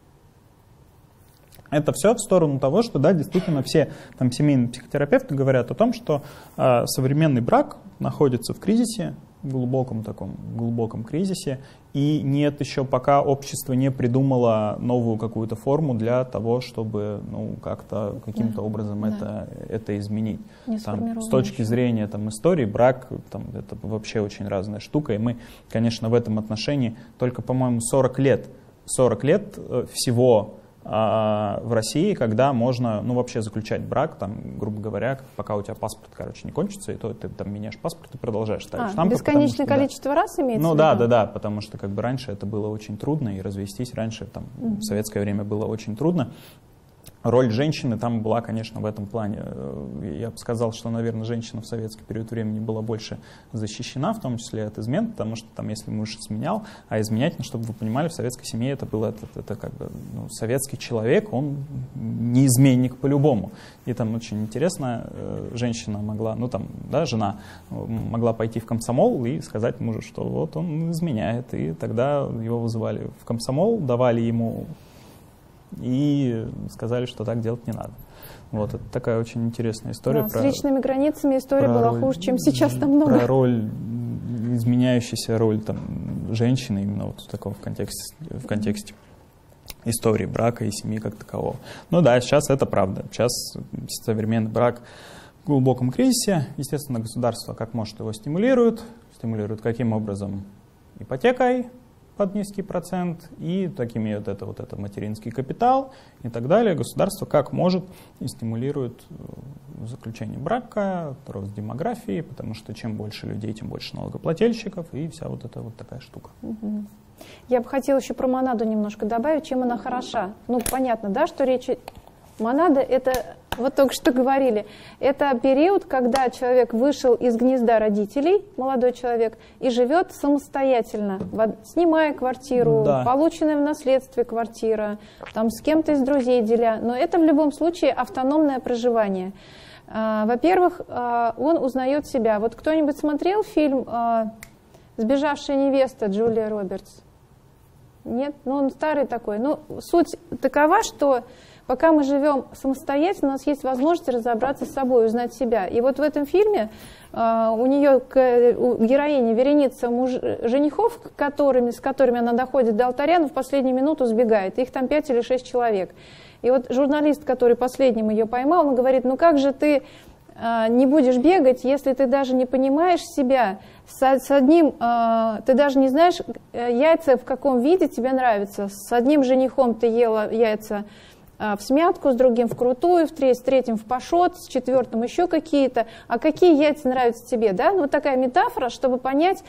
Это все в сторону того, что, да, действительно все там семейные психотерапевты говорят о том, что э, современный брак находится в кризисе, в глубоком таком, глубоком кризисе, и нет еще пока общество не придумало новую какую-то форму для того, чтобы, ну, как-то, каким-то Да, образом да. это, это изменить. Не Там, сформировано с точки еще. зрения там, истории, брак там, это вообще очень разная штука. И мы, конечно, в этом отношении только, по-моему, сорок лет, сорок лет э, всего а, в России, когда можно, ну, вообще заключать брак, там, грубо говоря, пока у тебя паспорт, короче, не кончится, и то ты там меняешь паспорт и продолжаешь ставить А, штампы. потому бесконечное что, да. количество раз имеется Ну в да, виду? да, да, потому что как бы раньше это было очень трудно, и развестись раньше там, в советское время было очень трудно. Роль женщины там была, конечно, в этом плане. э, Я бы сказал, что, наверное, женщина в советский период времени была больше защищена, в том числе от измен, потому что там, если муж изменял, а изменять, ну, чтобы вы понимали, в советской семье это было, это, это как бы, ну, советский человек, он не изменник по-любому. И там очень интересно, э, женщина могла, ну там, да, жена э, могла пойти в комсомол и сказать мужу, что вот он изменяет, и тогда его вызывали в комсомол, давали ему и сказали, что так делать не надо. Вот, это такая очень интересная история. Да, про, с личными границами история про была роль- хуже, чем сейчас намного. Про роль, изменяющуюся роль там, женщины, именно вот в таком в контексте, в контексте истории брака и семьи как такового. Ну да, сейчас это правда. Сейчас современный брак в глубоком кризисе. Естественно, государство как может его стимулирует. Стимулирует каким образом? Ипотекой, под низкий процент, и так имеют это, вот это материнский капитал и так далее. Государство как может и стимулирует заключение брака, рост демографии, потому что чем больше людей, тем больше налогоплательщиков, и вся вот эта вот такая штука. Угу. Я бы хотела еще про монаду немножко добавить, чем она хороша. Ну, понятно, да, что речь... Монада — это, вот только что говорили, это период, когда человек вышел из гнезда родителей, молодой человек, и живет самостоятельно, снимая квартиру, да. полученная в наследстве квартира, там, с кем-то из друзей деля. Но это в любом случае автономное проживание. Во-первых, он узнает себя. Вот кто-нибудь смотрел фильм «Сбежавшая невеста» Джулия Робертс? Нет? Ну, он старый такой. Ну, суть такова, что пока мы живем самостоятельно, у нас есть возможность разобраться с собой, узнать себя. И вот в этом фильме э, у нее, к, у героини, вереница муж, женихов, которыми, с которыми она доходит до алтаря, но в последнюю минуту сбегает. Их там пять или шесть человек. И вот журналист, который последним ее поймал, он говорит: ну как же ты э, не будешь бегать, если ты даже не понимаешь себя? С, с одним, э, ты даже не знаешь, э, яйца в каком виде тебе нравятся. С одним женихом ты ела яйца в смятку, с другим в крутую, в треть, с третьим в пашот, с четвертым еще какие-то. А какие яйца нравятся тебе? Да? Ну, вот такая метафора, чтобы понять,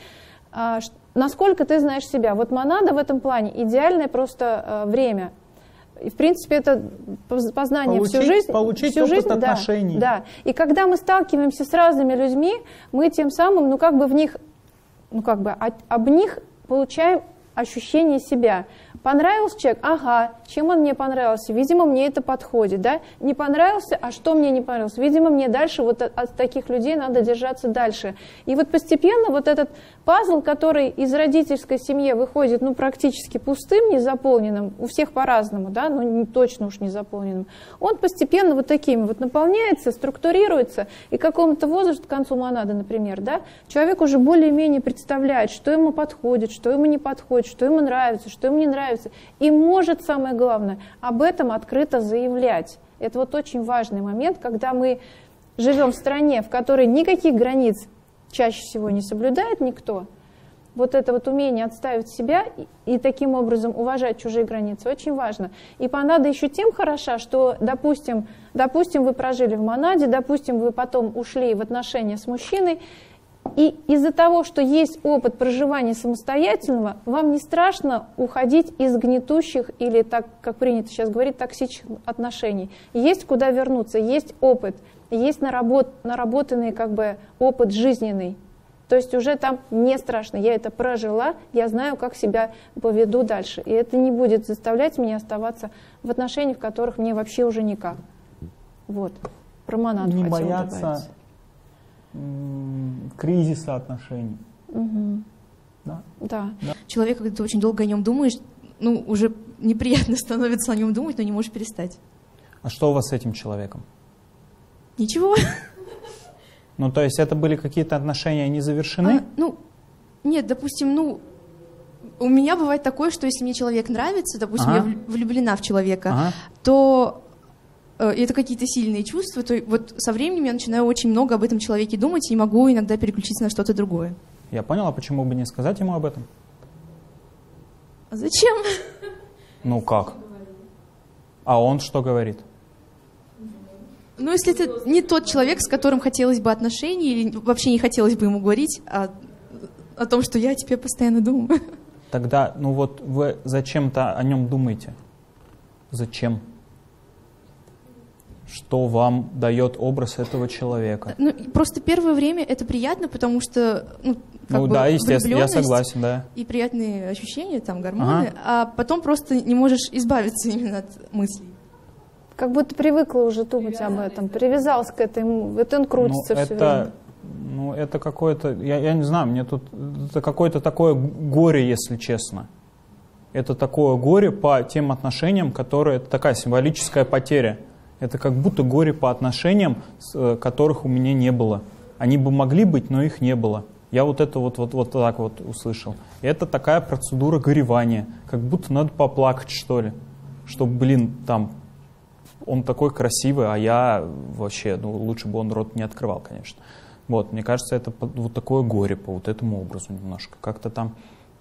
насколько ты знаешь себя. Вот монада в этом плане идеальное просто время. И, в принципе, это познание получить, всю жизнь. Получить всю опыт жизнь, отношений. Да, да. И когда мы сталкиваемся с разными людьми, мы тем самым, ну, как бы в них, ну, как бы об них получаем ощущение себя. Понравился человек? Ага. Чем он мне понравился? Видимо, мне это подходит. Да? Не понравился? А что мне не понравилось? Видимо, мне дальше вот от, от таких людей надо держаться дальше. И вот постепенно вот этот пазл, который из родительской семьи выходит ну, практически пустым, незаполненным, у всех по-разному, да? но не, точно уж не заполненным, он постепенно вот такими вот наполняется, структурируется, и к какому-то возрасту, к концу монады, например, да, человек уже более-менее представляет, что ему подходит, что ему не подходит, что ему нравится, что ему не нравится. И может, самое главное, об этом открыто заявлять. Это вот очень важный момент, когда мы живем в стране, в которой никаких границ чаще всего не соблюдает никто. Вот это вот умение отставить себя и, и таким образом уважать чужие границы очень важно. И монада еще тем хороша, что, допустим, допустим, вы прожили в монаде, допустим, вы потом ушли в отношения с мужчиной, и из-за того, что есть опыт проживания самостоятельного, вам не страшно уходить из гнетущих или, так, как принято сейчас говорить, токсичных отношений. Есть куда вернуться, есть опыт, есть наработ, наработанный как бы, опыт жизненный. То есть уже там не страшно, я это прожила, я знаю, как себя поведу дальше. И это не будет заставлять меня оставаться в отношениях, в которых мне вообще уже никак. Вот, про монаду не хотела бояться добавить. Кризиса отношений. Угу. Да? Да. Да. Человек, когда ты очень долго о нем думаешь, ну, уже неприятно становится о нем думать, но не можешь перестать. А что у вас с этим человеком? Ничего. Ну, то есть это были какие-то отношения, они завершены? А, ну, нет, допустим, ну, у меня бывает такое, что если мне человек нравится, допустим, ага. я влюблена в человека, Ага. то и это какие-то сильные чувства, то вот со временем я начинаю очень много об этом человеке думать и могу иногда переключиться на что-то другое. Я понял, а почему бы не сказать ему об этом? А зачем? Ну как? А он что говорит? Ну, если это не тот человек, с которым хотелось бы отношений, или вообще не хотелось бы ему говорить о, о том, что я о тебе постоянно думаю. Тогда, ну вот вы зачем-то о нем думаете? Зачем? Что вам дает образ этого человека? Ну, просто первое время это приятно, потому что, ну, как ну бы да, естественно, я согласен, да. И приятные ощущения, там, гормоны, Ага. а потом просто не можешь избавиться именно от мыслей. Как будто привыкла уже думать об этом, привязалась к этому, это он крутится ну, все это, время. Ну, это какое-то, я, я не знаю, мне тут, это какое-то такое горе, если честно. Это такое горе по тем отношениям, которые, это такая символическая потеря. Это как будто горе по отношениям, которых у меня не было. Они бы могли быть, но их не было. Я вот это вот, вот, вот так вот услышал. И это такая процедура горевания. Как будто надо поплакать, что ли. Что, блин, там, он такой красивый, а я вообще, ну, лучше бы он рот не открывал, конечно. Вот, мне кажется, это вот такое горе по вот этому образу немножко. Как-то там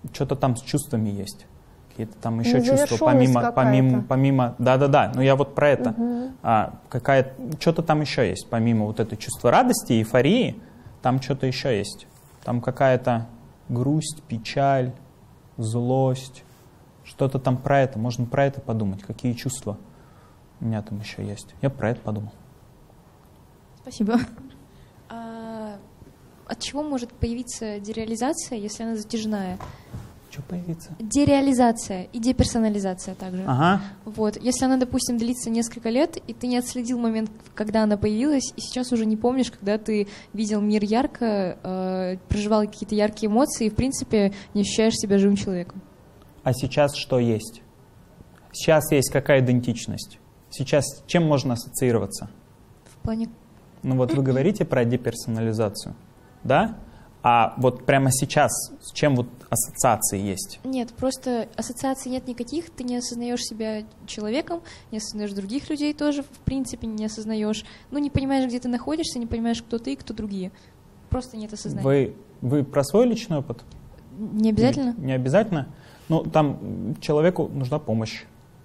что-то там с чувствами есть. Какие-то там еще чувства, помимо, помимо, помимо, да-да-да, ну я вот про это. Угу. А, какая, что-то там еще есть, помимо вот этой чувства радости, эйфории, там что-то еще есть. Там какая-то грусть, печаль, злость, что-то там про это, можно про это подумать, какие чувства у меня там еще есть. Я про это подумал. Спасибо. А от чего может появиться дереализация, если она затяжная? Что появится? Дереализация и деперсонализация также. Ага. Вот. Если она, допустим, длится несколько лет, и ты не отследил момент, когда она появилась, и сейчас уже не помнишь, когда ты видел мир ярко, э, проживал какие-то яркие эмоции, и, в принципе, не ощущаешь себя живым человеком. А сейчас что есть? Сейчас есть какая идентичность? Сейчас с чем можно ассоциироваться? В плане... Ну вот вы говорите про деперсонализацию, да? А вот прямо сейчас с чем вот ассоциации есть? Нет, просто ассоциаций нет никаких, ты не осознаешь себя человеком, не осознаешь других людей тоже, в принципе, не осознаешь. Ну, не понимаешь, где ты находишься, не понимаешь, кто ты и кто другие. Просто нет осознания. Вы, вы про свой личный опыт? Не обязательно? Не, не обязательно. Ну, там человеку нужна помощь.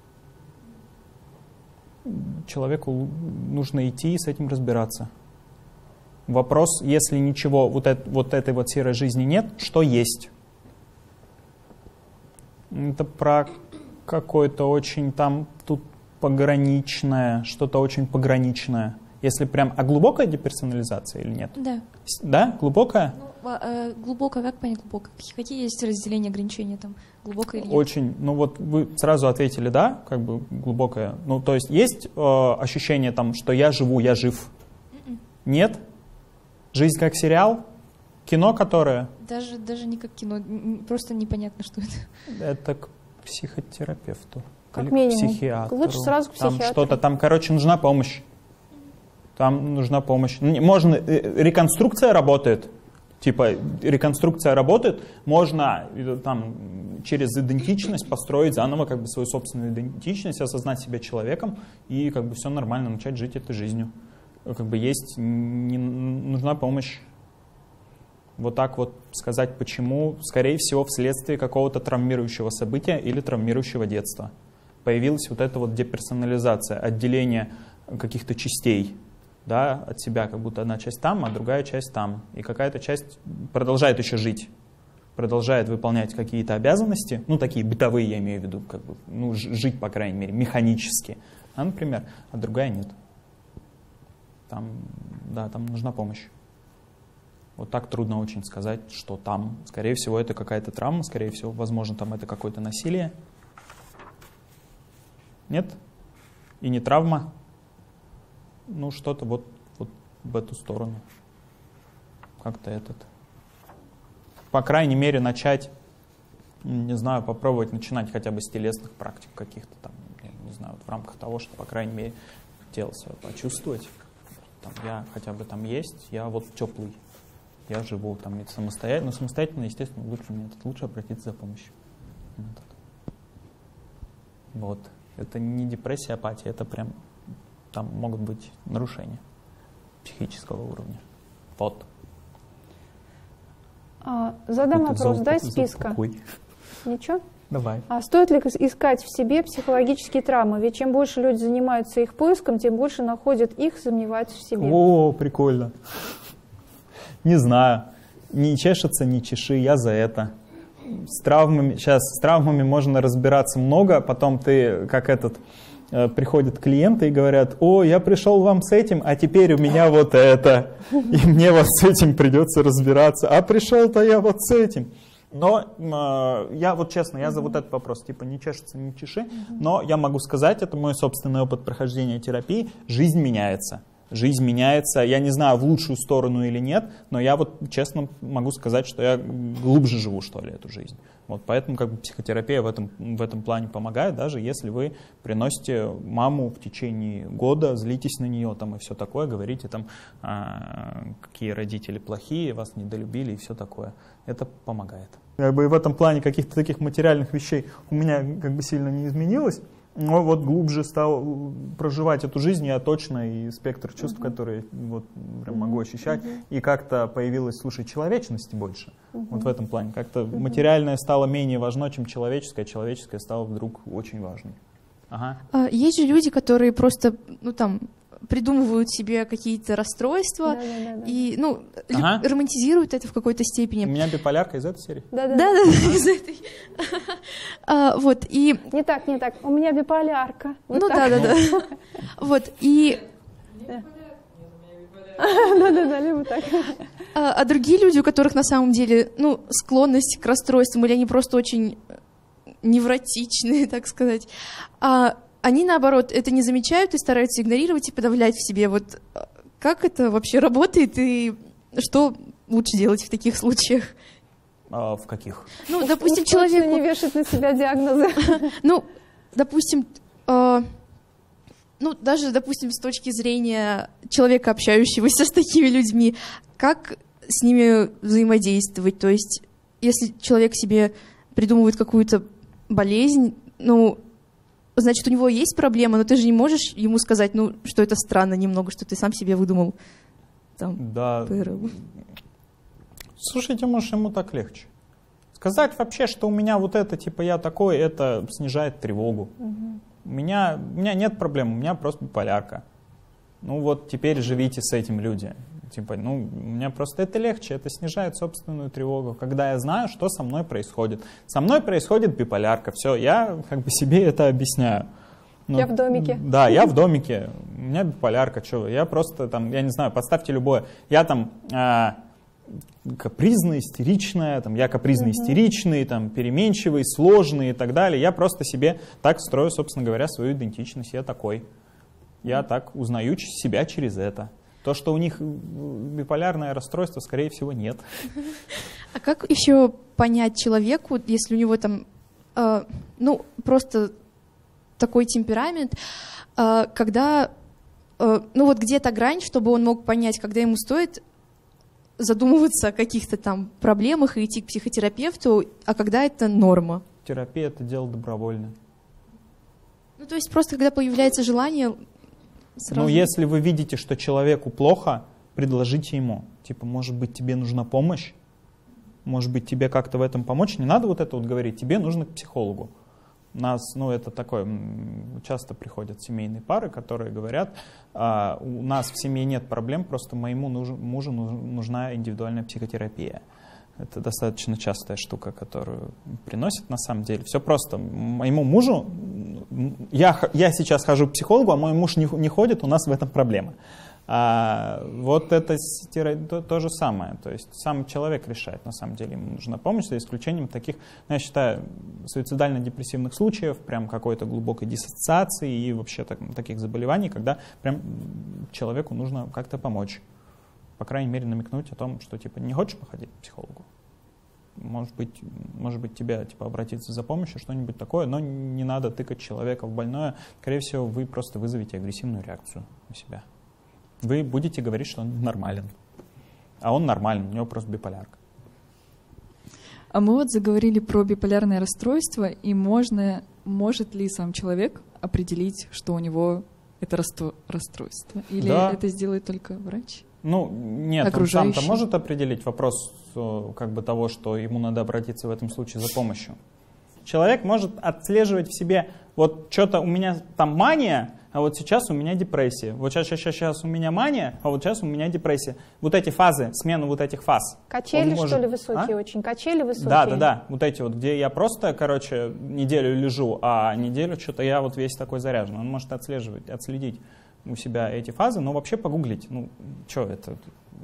Человеку нужно идти и с этим разбираться. Вопрос, если ничего, вот, это, вот этой вот серой жизни нет, что есть? Это про какое-то очень там тут пограничное, что-то очень пограничное. Если прям, а глубокая деперсонализация или нет? Да. Да? Глубокая? Ну, э, глубокая, как понять глубокая? Какие есть разделения, ограничения там? Глубокая или нет? Очень, ну вот вы сразу ответили, да, как бы глубокая. Ну, то есть есть э, ощущение там, что я живу, я жив? Mm-mm. Нет? Жизнь как сериал? Кино, которое? Даже, даже не как кино, просто непонятно, что это. Это к психотерапевту. Как или минимум. К психиатру. Лучше сразу к психиатру. Там что-то, там, короче, нужна помощь. Там нужна помощь. Можно, реконструкция работает. Типа, реконструкция работает, можно там через идентичность построить заново как бы свою собственную идентичность, осознать себя человеком и как бы все нормально, начать жить этой жизнью. Как бы есть, не, нужна помощь. Вот так вот сказать, почему, скорее всего, вследствие какого-то травмирующего события или травмирующего детства. Появилась вот эта вот деперсонализация, отделение каких-то частей, да, от себя, как будто одна часть там, а другая часть там. И какая-то часть продолжает еще жить, продолжает выполнять какие-то обязанности, ну, такие бытовые, я имею в виду, как бы, ну, жить, по крайней мере, механически, а, например, а другая нет. Там, да, там нужна помощь. Вот так трудно очень сказать, что там. Скорее всего, это какая-то травма, скорее всего, возможно, там это какое-то насилие. Нет? И не травма. Ну, что-то вот, вот в эту сторону. Как-то этот. По крайней мере, начать, не знаю, попробовать начинать хотя бы с телесных практик каких-то там, я не знаю, вот в рамках того, что, по крайней мере, тело свое почувствовать. Там, я хотя бы там есть, я вот теплый, я живу там самостоятельно, но самостоятельно, естественно, лучше мне это, лучше обратиться за помощью. Вот. Это не депрессия, апатия, это прям, там могут быть нарушения психического уровня. Вот. А, задам вот вопрос, дай списка. Ничего? Давай. А стоит ли искать в себе психологические травмы? Ведь чем больше люди занимаются их поиском, тем больше находят их, сомневаются в себе. О, прикольно. Не знаю. Не чешется, не чеши, я за это. С травмами, сейчас с травмами можно разбираться много, потом ты, как этот, э, приходят клиенты и говорят: о, я пришел вам с этим, а теперь у меня вот это, и мне вот с этим придется разбираться, а пришел-то я вот с этим. Но э, я вот честно, я за вот этот вопрос, типа не чешется, не чеши, но я могу сказать, это мой собственный опыт прохождения терапии, жизнь меняется. Жизнь меняется, я не знаю, в лучшую сторону или нет, но я вот честно могу сказать, что я глубже живу, что ли, эту жизнь. Вот поэтому как бы психотерапия в этом, в этом плане помогает, даже если вы приносите маму в течение года, злитесь на нее там и все такое, говорите там, а, какие родители плохие, вас недолюбили и все такое. Это помогает. Как бы в этом плане каких-то таких материальных вещей у меня как бы сильно не изменилось. Но вот глубже стал проживать эту жизнь, я точно, и спектр чувств, uh-huh. которые вот прям uh-huh. могу ощущать, uh-huh. и как-то появилась, слушай, человечности больше, uh-huh. вот в этом плане. Как-то uh-huh. материальное стало менее важно, чем человеческое, человеческое стало вдруг очень важным. Ага. Есть же люди, которые просто, ну там, придумывают себе какие-то расстройства да, да, да, и, ну, ага. романтизируют это в какой-то степени. У меня биполярка из этой серии? Да-да, из этой. а, вот, и... Не так, не так. У меня биполярка. Вот ну да-да-да. Вот, и... Да-да-да, либо так. А, а другие люди, у которых на самом деле, ну, склонность к расстройствам, или они просто очень невротичные, так сказать, а они, наоборот, это не замечают и стараются игнорировать и подавлять в себе. Вот как это вообще работает и что лучше делать в таких случаях? А, в каких? Ну, допустим, человек... не вешать на себя диагнозы. Ну, допустим, э, ну, даже, допустим, с точки зрения человека, общающегося с такими людьми, как с ними взаимодействовать? То есть, если человек себе придумывает какую-то болезнь, ну, значит, у него есть проблема, но ты же не можешь ему сказать, ну, что это странно немного, что ты сам себе выдумал. Там, да. ПРЛ. Слушайте, может, ему так легче. Сказать вообще, что у меня вот это, типа, я такой, это снижает тревогу. Угу. У меня, у меня нет проблем, у меня просто биполярка. Ну вот теперь живите с этим, люди. Типа, ну, у меня просто это легче, это снижает собственную тревогу, когда я знаю, что со мной происходит. Со мной происходит биполярка, все, я как бы себе это объясняю. Ну, я в домике. Да, я в домике, у меня биполярка, что, я просто там, я не знаю, подставьте любое. Я там э, капризная, истеричная, там, я капризно-истеричный, там, переменчивый, сложный и так далее. Я просто себе так строю, собственно говоря, свою идентичность, я такой. Я так узнаю себя через это. То, что у них биполярное расстройство, скорее всего, нет. А как еще понять человеку, если у него там, э, ну, просто такой темперамент, э, когда, э, ну, вот где-то грань, чтобы он мог понять, когда ему стоит задумываться о каких-то там проблемах и идти к психотерапевту, а когда это норма? Терапия — это дело добровольное. Ну, то есть просто когда появляется желание... Сразу. Ну, если вы видите, что человеку плохо, предложите ему. Типа, может быть, тебе нужна помощь? Может быть, тебе как-то в этом помочь? Не надо вот это вот говорить. Тебе нужно к психологу. У нас, ну, это такое, часто приходят семейные пары, которые говорят, а, у нас в семье нет проблем, просто моему мужу нужна индивидуальная психотерапия. Это достаточно частая штука, которую приносит на самом деле. Все просто. Моему мужу, я, я сейчас хожу к психологу, а мой муж не, не ходит, у нас в этом проблема. А вот это то, то же самое. То есть сам человек решает, на самом деле, ему нужна помощь, за исключением таких, ну, я считаю, суицидально-депрессивных случаев, прям какой-то глубокой диссоциации и вообще так, таких заболеваний, когда прям человеку нужно как-то помочь. По крайней мере, намекнуть о том, что типа не хочешь походить к психологу. Может быть, может быть тебе типа обратиться за помощью, что-нибудь такое, но не надо тыкать человека в больное. Скорее всего, вы просто вызовете агрессивную реакцию у себя. Вы будете говорить, что он нормален. А он нормальный, у него просто биполярка. А мы вот заговорили про биполярное расстройство, и можно, может ли сам человек определить, что у него это расстройство? Или да. это сделает только врач? Ну, нет, он сам-то может определить вопрос как бы того, что ему надо обратиться в этом случае за помощью. Человек может отслеживать в себе, вот что-то у меня там мания, а вот сейчас у меня депрессия. Вот сейчас, сейчас, сейчас у меня мания, а вот сейчас у меня депрессия. Вот эти фазы, смену вот этих фаз. Качели, может... что ли, высокие а? очень? Качели высокие? Да, да, да. Вот эти вот, где я просто, короче, неделю лежу, а неделю что-то я вот весь такой заряжен. Он может отслеживать, отследить у себя эти фазы, но вообще погуглить. Ну, что это?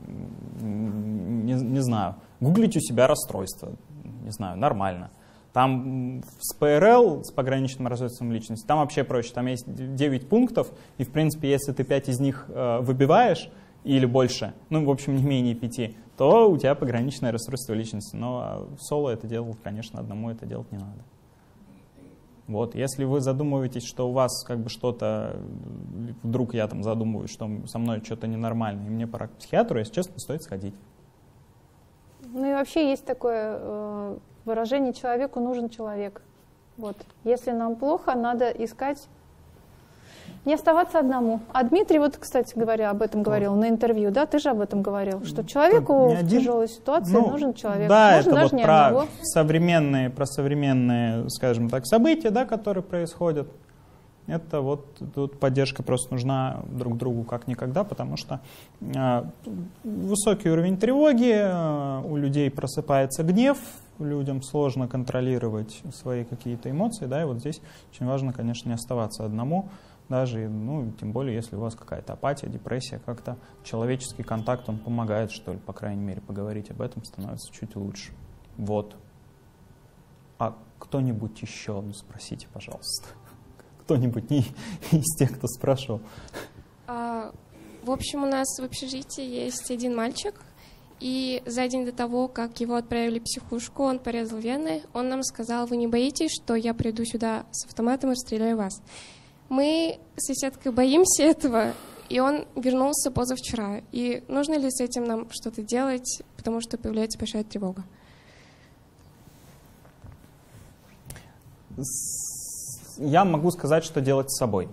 Не, не знаю. Гуглить у себя расстройство. Не знаю, нормально. Там с ПРЛ, с пограничным расстройством личности, там вообще проще. Там есть девять пунктов, и, в принципе, если ты пять из них э, выбиваешь или больше, ну, в общем, не менее пяти, то у тебя пограничное расстройство личности. Но в соло это делать, конечно, одному это делать не надо. Вот, если вы задумываетесь, что у вас как бы что-то, вдруг я там задумываюсь, что со мной что-то ненормально, и мне пора к психиатру, если честно, стоит сходить. Ну и вообще есть такое э, выражение «человеку нужен человек». Вот. Если нам плохо, надо искать, не оставаться одному. А Дмитрий, вот, кстати говоря, об этом говорил на интервью, да, ты же об этом говорил, что человеку в один... тяжелой ситуации ну, нужен человек. Да, Можно это даже вот не про одного. современные, про современные, скажем так, события, да, которые происходят. Это вот тут поддержка просто нужна друг другу как никогда, потому что э, высокий уровень тревоги, э, у людей просыпается гнев, людям сложно контролировать свои какие-то эмоции, да, и вот здесь очень важно, конечно, не оставаться одному, даже, ну, тем более, если у вас какая-то апатия, депрессия, как-то человеческий контакт, он помогает, что ли, по крайней мере, поговорить об этом становится чуть лучше. Вот. А кто-нибудь еще, ну, спросите, пожалуйста. Кто-нибудь не из тех, кто спрашивал. А, в общем, у нас в общежитии есть один мальчик, и за день до того, как его отправили в психушку, он порезал вены. Он нам сказал: вы не боитесь, что я приду сюда с автоматом и расстреляю вас? Мы с соседкой боимся этого, и он вернулся позавчера. И нужно ли с этим нам что-то делать, потому что появляется большая тревога? Я могу сказать, что делать с собой.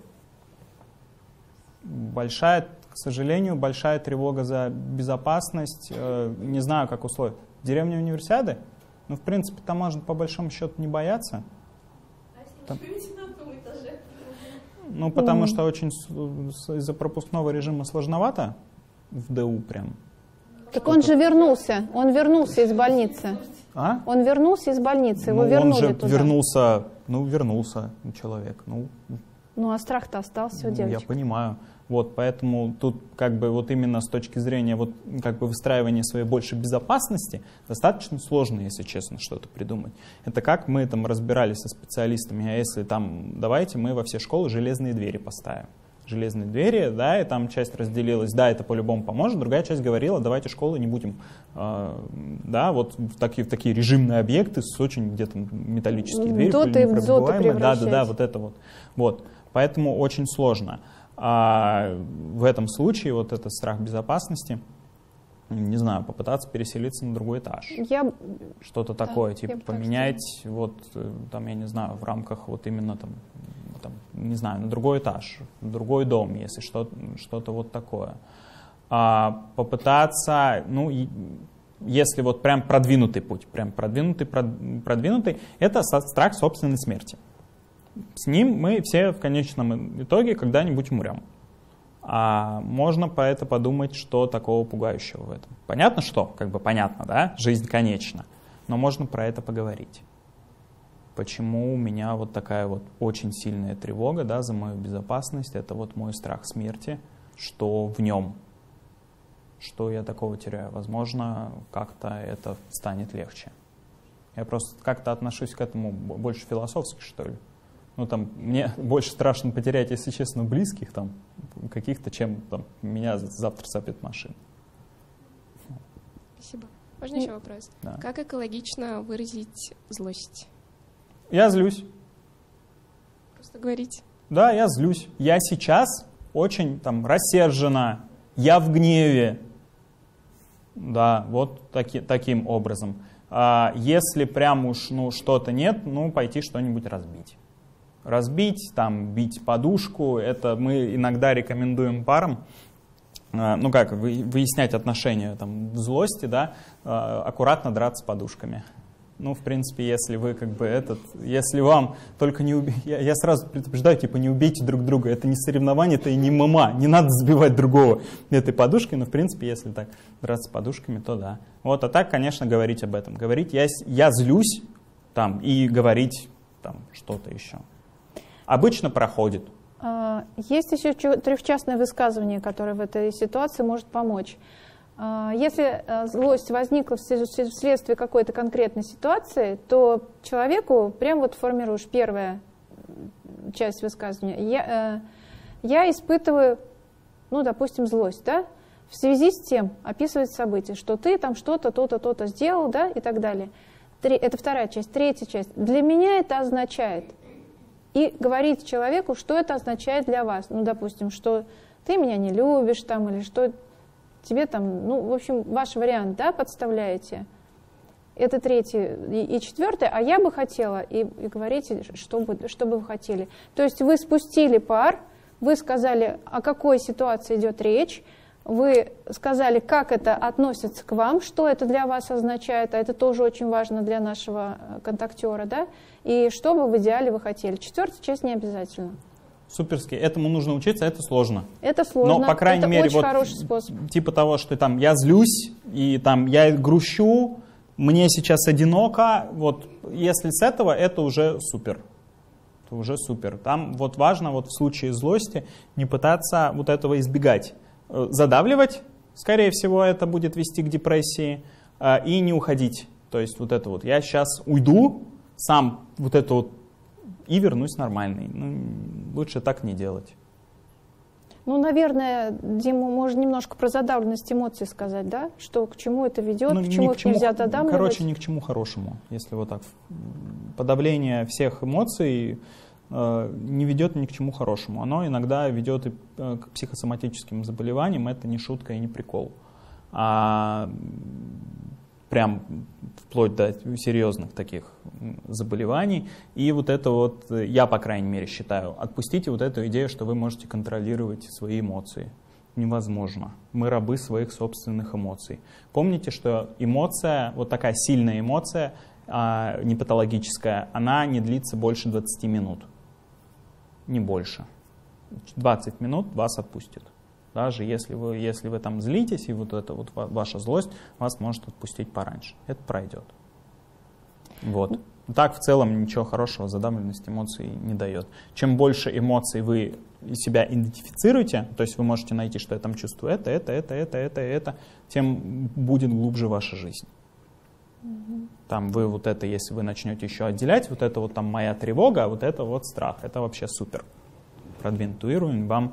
Большая, к сожалению, большая тревога за безопасность. Не знаю, как условия. В деревне Универсиады, ну, в принципе, там можно по большому счету не бояться. А если живете на том этаже? Ну, потому что очень из-за пропускного режима сложновато в ДУ прям. Так он же вернулся, он вернулся из больницы. А? Он вернулся из больницы, его ну, вернули он же туда. вернулся, ну, вернулся человек. Ну, ну а страх-то остался у ну, девочки. Я понимаю. Вот, поэтому тут как бы вот именно с точки зрения вот как бы выстраивания своей больше безопасности достаточно сложно, если честно, что-то придумать. Это как мы там разбирались со специалистами, а если там, давайте мы во все школы железные двери поставим. Железные двери, да, и там часть разделилась, да, это по-любому поможет, другая часть говорила, давайте школы не будем, э, да, вот в такие, в такие режимные объекты с очень где-то металлические двери, пуленепробиваемые, да, да, да, вот это вот, вот, поэтому очень сложно. А в этом случае вот этот страх безопасности, не знаю, попытаться переселиться на другой этаж, я... что-то да, такое, типа поменять, так вот, там, я не знаю, в рамках вот именно там, там, не знаю, на другой этаж, в другой дом, если что-то, что-то вот такое. А попытаться, ну, и, если вот прям продвинутый путь, прям продвинутый, продвинутый, это страх собственной смерти. С ним мы все в конечном итоге когда-нибудь умрем. А можно по это подумать, что такого пугающего в этом. Понятно, что? Как бы понятно, да? Жизнь конечна. Но можно про это поговорить. Почему у меня вот такая вот очень сильная тревога, да, за мою безопасность, это вот мой страх смерти, что в нем, что я такого теряю. Возможно, как-то это станет легче. Я просто как-то отношусь к этому больше философски, что ли. Ну, там, мне больше страшно потерять, если честно, близких, там, каких-то, чем там, меня завтра сопьет машина. Спасибо. Можно еще вопрос? Да. Как экологично выразить злость? Я злюсь. Просто говорить. Да, я злюсь. Я сейчас очень там рассержена, я в гневе. Да, вот таки, таким образом. А если прям уж ну, что-то нет, ну, пойти что-нибудь разбить. Разбить, там, бить подушку, это мы иногда рекомендуем парам, ну как, выяснять отношения там, злости, да, аккуратно драться подушками. Ну, в принципе, если вы как бы этот, если вам только не убейте, я, я сразу предупреждаю, типа, не убейте друг друга, это не соревнование, это и не ММА, не надо забивать другого этой подушкой, но, в принципе, если так драться подушками, то да. Вот, а так, конечно, говорить об этом. Говорить, я, я злюсь, там, и говорить там что-то еще. Обычно проходит. Есть еще трехчастное высказывание, которое в этой ситуации может помочь. Если злость возникла вследствие какой-то конкретной ситуации, то человеку прям вот формируешь первая часть высказывания. Я, я испытываю, ну, допустим, злость, да, в связи с тем, описывать события, что ты там что-то, то-то, то-то сделал, да, и так далее. Это вторая часть. Третья часть. Для меня это означает. И говорить человеку, что это означает для вас. Ну, допустим, что ты меня не любишь, там, или что тебе там, ну, в общем, ваш вариант, да, подставляете. Это третий и, и четвертый, а я бы хотела, и, и говорите, что бы, что бы вы хотели. То есть вы спустили пар, вы сказали, о какой ситуации идет речь, вы сказали, как это относится к вам, что это для вас означает, а это тоже очень важно для нашего контактера, да, и что бы в идеале вы хотели. Четвертая часть не обязательно. Суперски. Этому нужно учиться, это сложно. Это сложно, но, по крайней это мере, очень вот, хороший способ. Типа того, что там я злюсь, и там я грущу, мне сейчас одиноко, вот если с этого, это уже супер. Это уже супер. Там вот важно вот в случае злости не пытаться вот этого избегать. Задавливать, скорее всего, это будет вести к депрессии, и не уходить. То есть вот это вот, я сейчас уйду, сам вот это вот, и вернусь нормальный. Ну, лучше так не делать. Ну, наверное, Дима, можно немножко про задавленность эмоций сказать, да? Что к чему это ведет, Ну, к чему ни их к чему, нельзя додавливать. Короче, ни к чему хорошему, если вот так. Подавление всех эмоций э, не ведет ни к чему хорошему. Оно иногда ведет и э, к психосоматическим заболеваниям, это не шутка и не прикол. А прям вплоть до серьезных таких заболеваний. И вот это вот, я, по крайней мере, считаю, отпустите вот эту идею, что вы можете контролировать свои эмоции. Невозможно. Мы рабы своих собственных эмоций. Помните, что эмоция, вот такая сильная эмоция, а, не патологическая, она не длится больше двадцати минут. Не больше. двадцать минут вас отпустит. Даже если вы, если вы там злитесь, и вот эта вот ваша злость вас может отпустить пораньше. Это пройдет. Вот. Так в целом ничего хорошего задавленность эмоций не дает. Чем больше эмоций вы себя идентифицируете, то есть вы можете найти, что я там чувствую это, это, это, это, это, это, тем будет глубже ваша жизнь. Там вы вот это, если вы начнете еще отделять, вот это вот там моя тревога, а вот это вот страх. Это вообще супер. Продвинутый уровень вам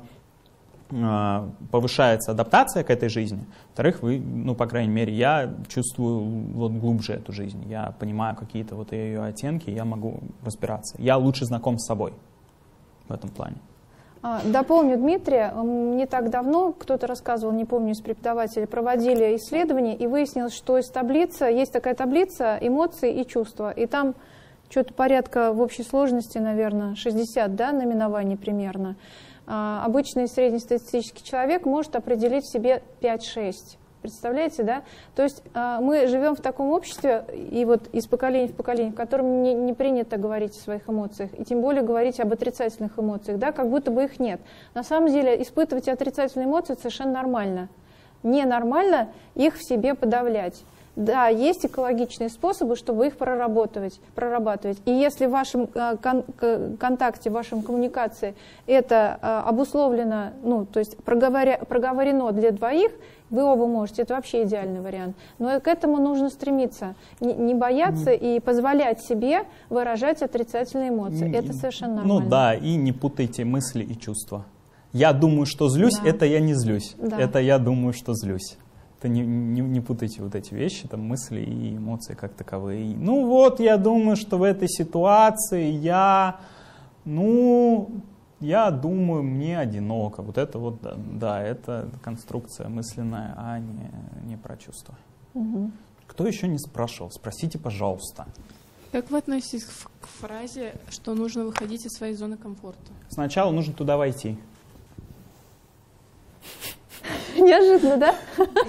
повышается адаптация к этой жизни. Во-вторых, вы, ну, по крайней мере, я чувствую вот глубже эту жизнь. Я понимаю какие-то вот ее оттенки, я могу разбираться. Я лучше знаком с собой в этом плане. Дополню Дмитрия. Не так давно кто-то рассказывал, не помню, из преподавателей, проводили исследования, и выяснилось, что из таблицы, есть такая таблица эмоций и чувства, и там что-то порядка в общей сложности, наверное, шестьдесят, да, наименований примерно. Обычный среднестатистический человек может определить в себе пять-шесть. Представляете, да? То есть мы живем в таком обществе, и вот из поколения в поколение, в котором не, не принято говорить о своих эмоциях, и тем более говорить об отрицательных эмоциях, да, как будто бы их нет. На самом деле испытывать отрицательные эмоции совершенно нормально. Ненормально их в себе подавлять. Да, есть экологичные способы, чтобы их прорабатывать. прорабатывать. И если в вашем кон контакте, в вашем коммуникации это обусловлено, ну, то есть проговоря проговорено для двоих, вы оба можете, это вообще идеальный вариант. Но к этому нужно стремиться, не, не бояться и позволять себе выражать отрицательные эмоции. Это совершенно нормально. Ну да, и не путайте мысли и чувства. Я думаю, что злюсь, да. Это я не злюсь. Да. Это я думаю, что злюсь. Это не, не, не путайте вот эти вещи, там, мысли и эмоции как таковые. Ну вот, я думаю, что в этой ситуации я, ну, я думаю, мне одиноко. Вот это вот, да, да это конструкция мысленная, а не, не про чувства. Угу. Кто еще не спрашивал? Спросите, пожалуйста. Как вы относитесь к фразе, что нужно выходить из своей зоны комфорта? Сначала нужно туда войти. Неожиданно, да?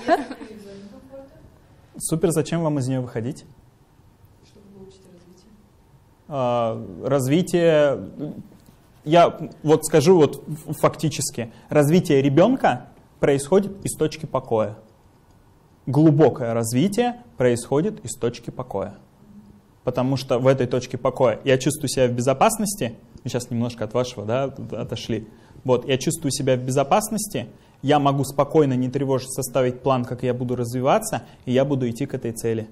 Супер, зачем вам из нее выходить? Чтобы получить развитие. А, развитие, я вот скажу вот фактически, развитие ребенка происходит из точки покоя. Глубокое развитие происходит из точки покоя. Потому что в этой точке покоя я чувствую себя в безопасности, мы сейчас немножко от вашего, да, отошли. Вот, я чувствую себя в безопасности, я могу спокойно, не тревожить, составить план, как я буду развиваться, и я буду идти к этой цели.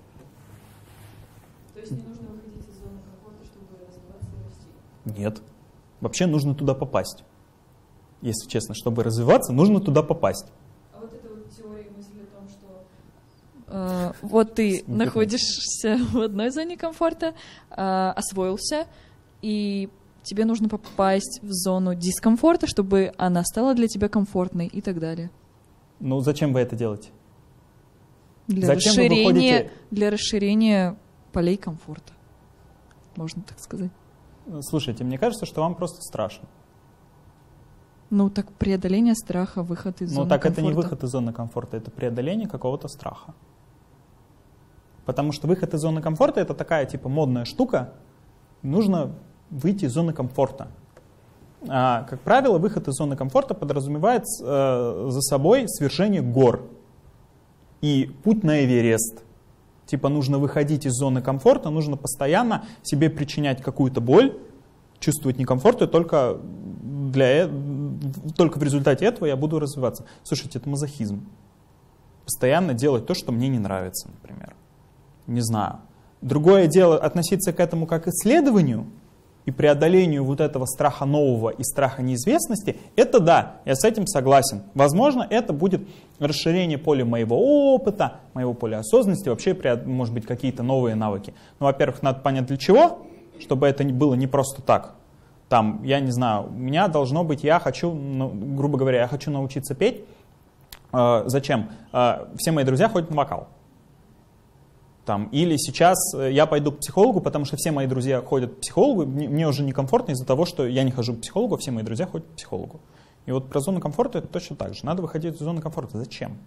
То есть не нужно выходить из зоны комфорта, чтобы развиваться и расти? Нет. Вообще нужно туда попасть. Если честно, чтобы развиваться, нужно туда попасть. А вот эта вот теория мысли о том, что... Uh, вот ты находишься в одной зоне комфорта, uh, освоился, и тебе нужно попасть в зону дискомфорта, чтобы она стала для тебя комфортной и так далее. Ну, зачем вы это делаете? Для Зачем вы расширения, выходите? для расширения полей комфорта, можно так сказать. Слушайте, мне кажется, что вам просто страшно. Ну, так преодоление страха, выход из Ну, зоны так комфорта. это не выход из зоны комфорта, это преодоление какого-то страха. Потому что выход из зоны комфорта — это такая, типа, модная штука. Нужно выйти из зоны комфорта. А, как правило, выход из зоны комфорта подразумевает э, за собой свержение гор и путь на Эверест. Типа, нужно выходить из зоны комфорта, нужно постоянно себе причинять какую-то боль, чувствовать некомфорт, и только, для, только в результате этого я буду развиваться. Слушайте, это мазохизм. Постоянно делать то, что мне не нравится, например. Не знаю. Другое дело относиться к этому как к исследованию и преодолению вот этого страха нового и страха неизвестности. Это да, я с этим согласен. Возможно, это будет расширение поля моего опыта, моего поля осознанности, вообще, может быть, какие-то новые навыки. Ну, во-первых, надо понять для чего, чтобы это было не просто так. Там, я не знаю, у меня должно быть, я хочу, ну, грубо говоря, я хочу научиться петь. Э, зачем? Э, все мои друзья ходят на вокал. Там, или сейчас я пойду к психологу, потому что все мои друзья ходят к психологу, мне, мне уже некомфортно из-за того, что я не хожу к психологу, а все мои друзья ходят к психологу. И вот про зону комфорта это точно так же. Надо выходить из зоны комфорта. Зачем?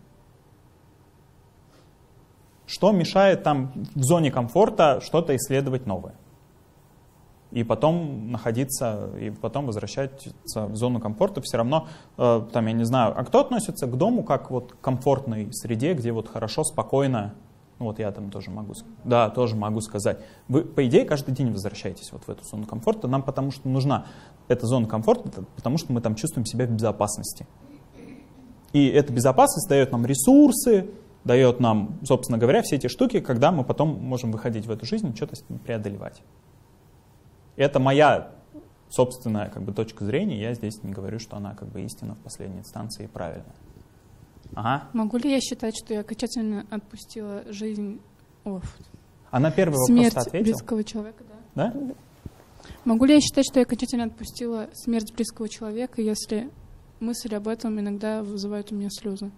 Что мешает там в зоне комфорта что-то исследовать новое? И потом находиться, и потом возвращаться в зону комфорта все равно, э, там, я не знаю, а кто относится к дому как вот к комфортной среде, где вот хорошо, спокойно, ну вот я там тоже могу, да, тоже могу сказать. Вы, по идее, каждый день возвращаетесь вот в эту зону комфорта, нам потому что нужна эта зона комфорта, потому что мы там чувствуем себя в безопасности. И эта безопасность дает нам ресурсы, дает нам, собственно говоря, все эти штуки, когда мы потом можем выходить в эту жизнь и что-то преодолевать. Это моя собственная как бы, точка зрения, я здесь не говорю, что она как бы истина в последней инстанции и правильная. Ага. Могу ли я считать, что я окончательно отпустила жизнь, о, а на первый смерть вопрос ты ответил? близкого человека? Да? Да? Могу ли я считать, что я окончательно отпустила смерть близкого человека, если мысль об этом иногда вызывает у меня слезы?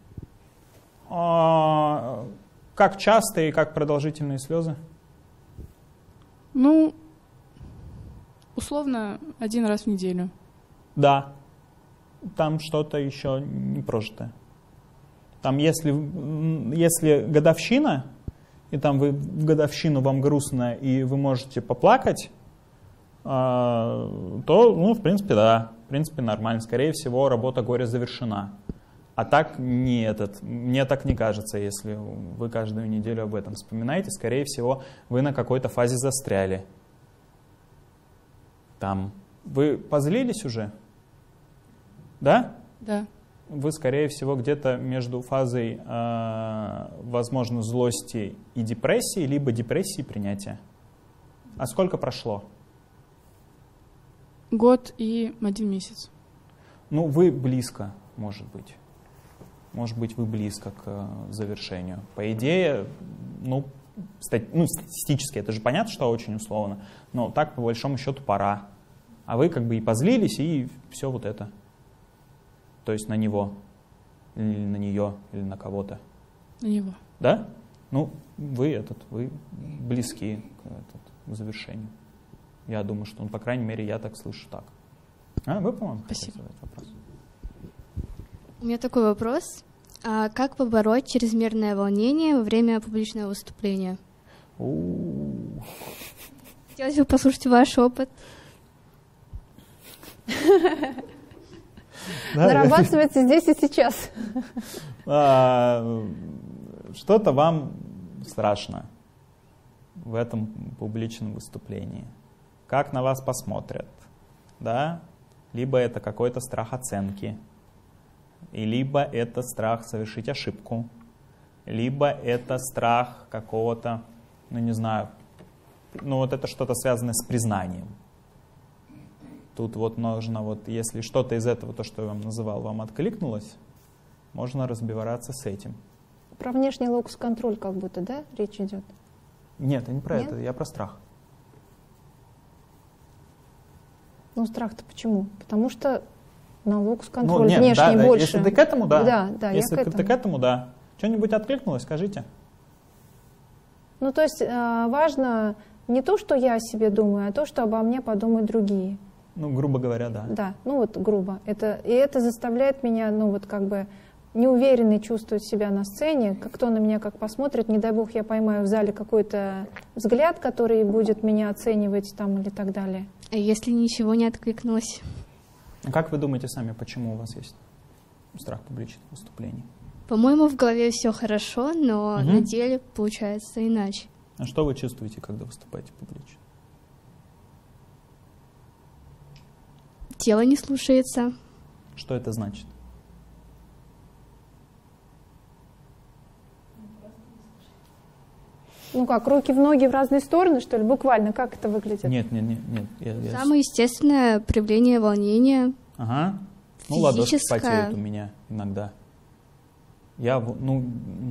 А, как часто и как продолжительные слезы? Ну, условно, один раз в неделю. Да. Там что-то еще не прожитое. Там, если, если годовщина, и там вы в годовщину вам грустно, и вы можете поплакать, то, ну, в принципе, да, в принципе, нормально. Скорее всего, работа горя завершена. А так не этот, мне так не кажется, если вы каждую неделю об этом вспоминаете. Скорее всего, вы на какой-то фазе застряли. Там. Вы позлились уже? Да? Да. Вы, скорее всего, где-то между фазой, э, возможно, злости и депрессии, либо депрессии и принятия. А сколько прошло? Год и один месяц. Ну, вы близко, может быть. Может быть, вы близко к э, завершению. По идее, ну, стати- ну, статистически, это же понятно, что очень условно, но так, по большому счету, пора. А вы как бы и позлились, и все вот это. То есть на него, или на нее, или на кого-то. На него. Да? Ну, вы этот, вы близки к, этот, к завершению. Я думаю, что, ну, по крайней мере, я так слышу так. А, вы, по-моему, хотите задать вопрос? У меня такой вопрос. А как побороть чрезмерное волнение во время публичного выступления? У-у-у. Хотелось бы послушать ваш опыт. Нарабатывается здесь и сейчас. А, что-то вам страшно в этом публичном выступлении. Как на вас посмотрят, да? Либо это какой-то страх оценки, и либо это страх совершить ошибку, либо это страх какого-то, ну не знаю, ну вот это что-то связанное с признанием. Тут вот нужно, вот, если что-то из этого, то, что я вам называл, вам откликнулось, можно разбираться с этим. Про внешний локус-контроль как будто, да, речь идет? Нет, я не про Нет? это, я про страх. Ну, страх-то почему? Потому что на локус-контроль Ну, нет, внешний да, да, больше. если ты к этому, да. Да, да, если я к ты этому. к этому, да. Что-нибудь откликнулось, скажите. Ну, то есть э, важно не то, что я о себе думаю, а то, что обо мне подумают другие. Ну, грубо говоря, да. Да, ну вот грубо. Это, и это заставляет меня, ну вот как бы неуверенной чувствовать себя на сцене, как кто на меня как посмотрит, не дай бог я поймаю в зале какой-то взгляд, который будет меня оценивать там или так далее. А если ничего не откликнулось? А как вы думаете сами, почему у вас есть страх публичных выступлений? По-моему, в голове все хорошо, но Угу. на деле получается иначе. А что вы чувствуете, когда выступаете публично? Тело не слушается. Что это значит? Ну как, руки в ноги в разные стороны, что ли? Буквально, как это выглядит? Нет, нет, нет, нет. Я, я... Самое естественное проявление волнения. Ага. Ну, ладошки Физическое. потеют у меня иногда. Я, в- ну,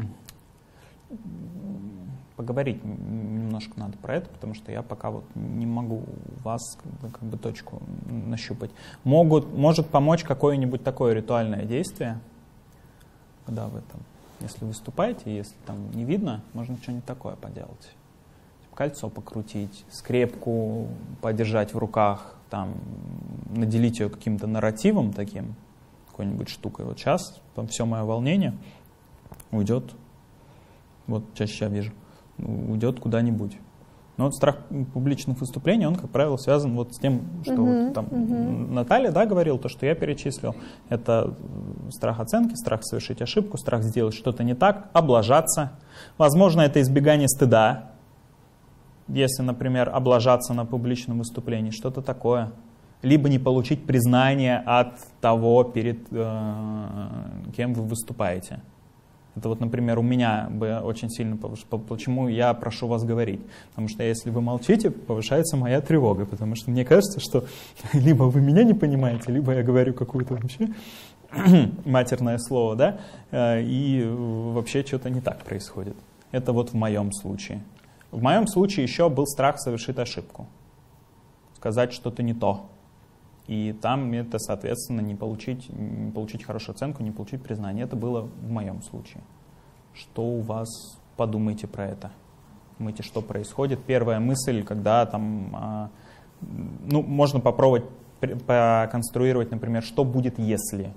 м, поговорить н- немножко надо про это, потому что я пока вот не могу у вас как бы, как бы точку нащупать. Могут, может помочь какое-нибудь такое ритуальное действие, когда вы там, если выступаете, если там не видно, можно что-нибудь такое поделать. Типа кольцо покрутить, скрепку подержать в руках, там, наделить ее каким-то нарративом таким, какой-нибудь штукой. Вот сейчас там все мое волнение уйдет, вот чаще я вижу, уйдет куда-нибудь. Но вот страх публичных выступлений, он, как правило, связан вот с тем, что Мгм, вот там мгм. Наталья, да, говорила, то, что я перечислил. Это страх оценки, страх совершить ошибку, страх сделать что-то не так, облажаться. Возможно, это избегание стыда. Если, например, облажаться на публичном выступлении, что-то такое. Либо не получить признание от того, перед э, кем вы выступаете. Это вот, например, у меня бы очень сильно повышало. Почему я прошу вас говорить? Потому что если вы молчите, повышается моя тревога. Потому что мне кажется, что либо вы меня не понимаете, либо я говорю какое-то вообще матерное слово, да, э, и вообще что-то не так происходит. Это вот в моем случае. В моем случае еще был страх совершить ошибку. Сказать что-то не то. И там это, соответственно, не получить, не получить хорошую оценку, не получить признание. Это было в моем случае. Что у вас? Подумайте про это. Думайте, что происходит. Первая мысль, когда там, а, ну, можно попробовать при- поконструировать, например, что будет, если.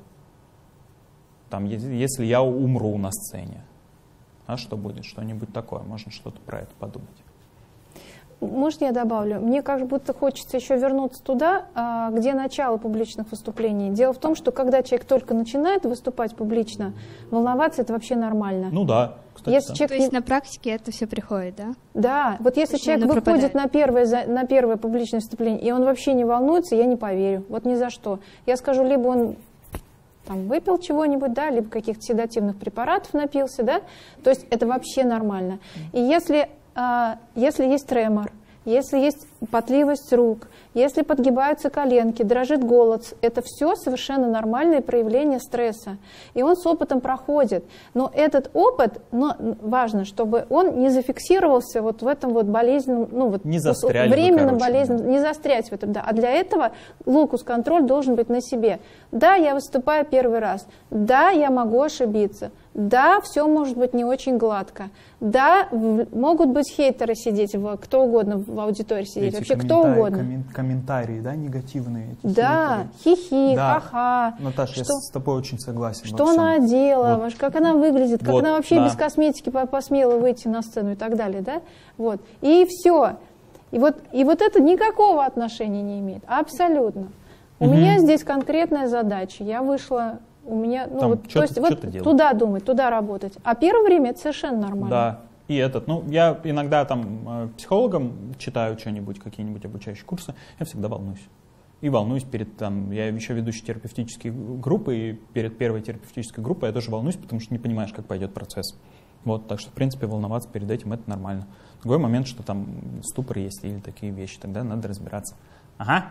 Там, е- если я умру на сцене. А что будет? Что-нибудь такое. Можно что-то про это подумать. Может, я добавлю? Мне как будто хочется еще вернуться туда, а, где начало публичных выступлений. Дело в том, что когда человек только начинает выступать публично, волноваться это вообще нормально. Ну да. Кстати, Если да. человек То не- есть на практике это все приходит, да? Да, вот если Почему человек оно выходит пропадает? на первое, за- на первое публичное выступление, и он вообще не волнуется, я не поверю. Вот ни за что. Я скажу, либо он там выпил чего-нибудь, да, либо каких-то седативных препаратов напился, да, то есть это вообще нормально. И если, а, если есть тремор, если есть потливость рук, если подгибаются коленки, дрожит голос, это все совершенно нормальные проявления стресса. И он с опытом проходит. Но этот опыт, но важно, чтобы он не зафиксировался вот в этом вот болезненном, ну вот Не застряли вы, временном короче, болезненном, не застрять в этом, да. А для этого локус-контроль должен быть на себе. Да, я выступаю первый раз. Да, я могу ошибиться. Да, все может быть не очень гладко. Да, в- могут быть хейтеры сидеть, в, кто угодно в аудитории сидеть, Эти вообще кто комментарии- угодно. коммен- комментарии, да, негативные. эти Да, хейтеры. хихи, Да. ха-ха. Наташа, я Что- с тобой очень согласен. Что во всем. она одела, Вот. ваш- как она выглядит, как Вот, она вообще да. без косметики по- посмела выйти на сцену и так далее, да? Вот. И все. И вот, и вот это никакого отношения не имеет. Абсолютно. У Мгм. меня здесь конкретная задача. Я вышла, у меня, ну Там вот, чё-то- то есть вот чё-то делать. туда думать, туда работать. А первое время это совершенно нормально. Да. И этот, ну, я иногда там э, психологом читаю что-нибудь, какие-нибудь обучающие курсы, я всегда волнуюсь. И волнуюсь перед, там, я еще ведущий терапевтические группы, и перед первой терапевтической группой я тоже волнуюсь, потому что не понимаешь, как пойдет процесс. Вот, так что, в принципе, волноваться перед этим это нормально. Другой момент, что там ступор есть или такие вещи, тогда надо разбираться. Ага.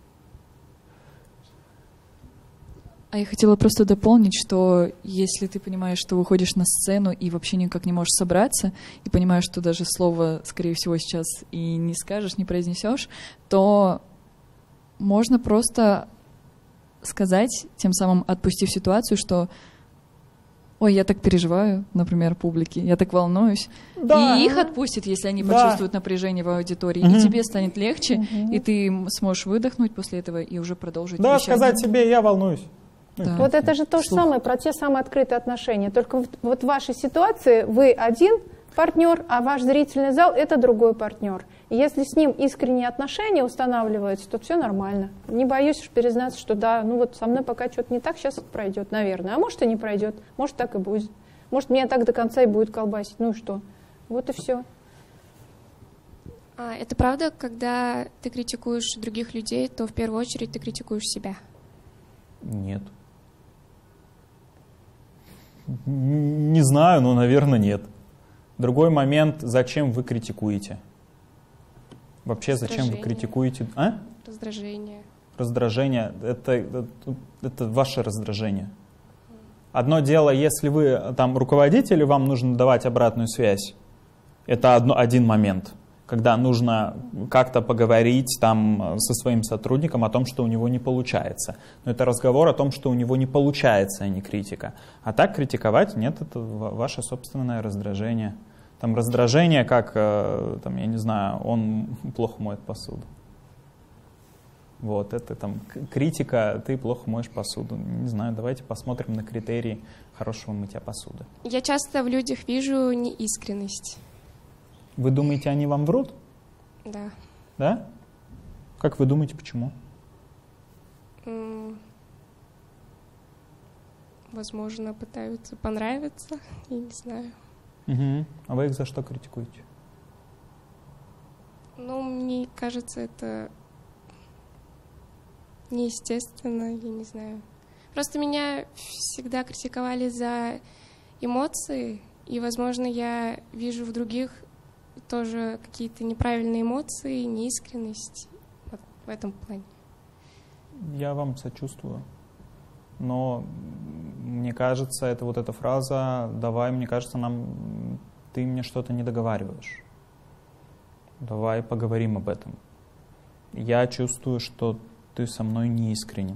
А я хотела просто дополнить, что если ты понимаешь, что выходишь на сцену и вообще никак не можешь собраться, и понимаешь, что даже слово, скорее всего, сейчас и не скажешь, не произнесешь, то можно просто сказать, тем самым отпустив ситуацию, что ой, я так переживаю, например, публике, я так волнуюсь. Да. И их отпустит, если они Да. почувствуют напряжение в аудитории. Мгм. И тебе станет легче, Мгм. и ты сможешь выдохнуть после этого и уже продолжить Да, вещание. сказать себе, я волнуюсь. Да. Вот это же то же Слух. самое про те самые открытые отношения. Только в- вот в вашей ситуации вы один партнер, а ваш зрительный зал — это другой партнер. И если с ним искренние отношения устанавливаются, то все нормально. Не боюсь уж признаться, что да, ну вот со мной пока что-то не так, сейчас это пройдет, наверное. А может и не пройдет, может так и будет. Может меня так до конца и будет колбасить. Ну и что? Вот и все. А, это правда, когда ты критикуешь других людей, то в первую очередь ты критикуешь себя? Нет. Н- Не знаю, но, наверное, нет. Другой момент, зачем вы критикуете? Вообще, зачем вы Раздражение. критикуете? А? Раздражение. Раздражение, это, это, это ваше раздражение. Одно дело, если вы там руководитель, и вам нужно давать обратную связь. Это одно, один момент, когда нужно как-то поговорить там со своим сотрудником о том, что у него не получается. Но это разговор о том, что у него не получается, а не критика. А так критиковать, нет, это ва- ваше собственное раздражение. Там раздражение, как, э, там, я не знаю, он плохо моет посуду. Вот, это там к- критика, ты плохо моешь посуду. Не знаю, давайте посмотрим на критерии хорошего мытья посуды. Я часто в людях вижу неискренность. Вы думаете, они вам врут? Да. Да? Как вы думаете, почему? М, Возможно, пытаются понравиться, я не знаю. Угу. А вы их за что критикуете? Ну, мне кажется, это неестественно, я не знаю. Просто меня всегда критиковали за эмоции, и, возможно, я вижу в других тоже какие-то неправильные эмоции, неискренность вот в этом плане. Я вам сочувствую. Но мне кажется, это вот эта фраза «давай, мне кажется, нам ты мне что-то не договариваешь. Давай поговорим об этом. Я чувствую, что ты со мной не искренен.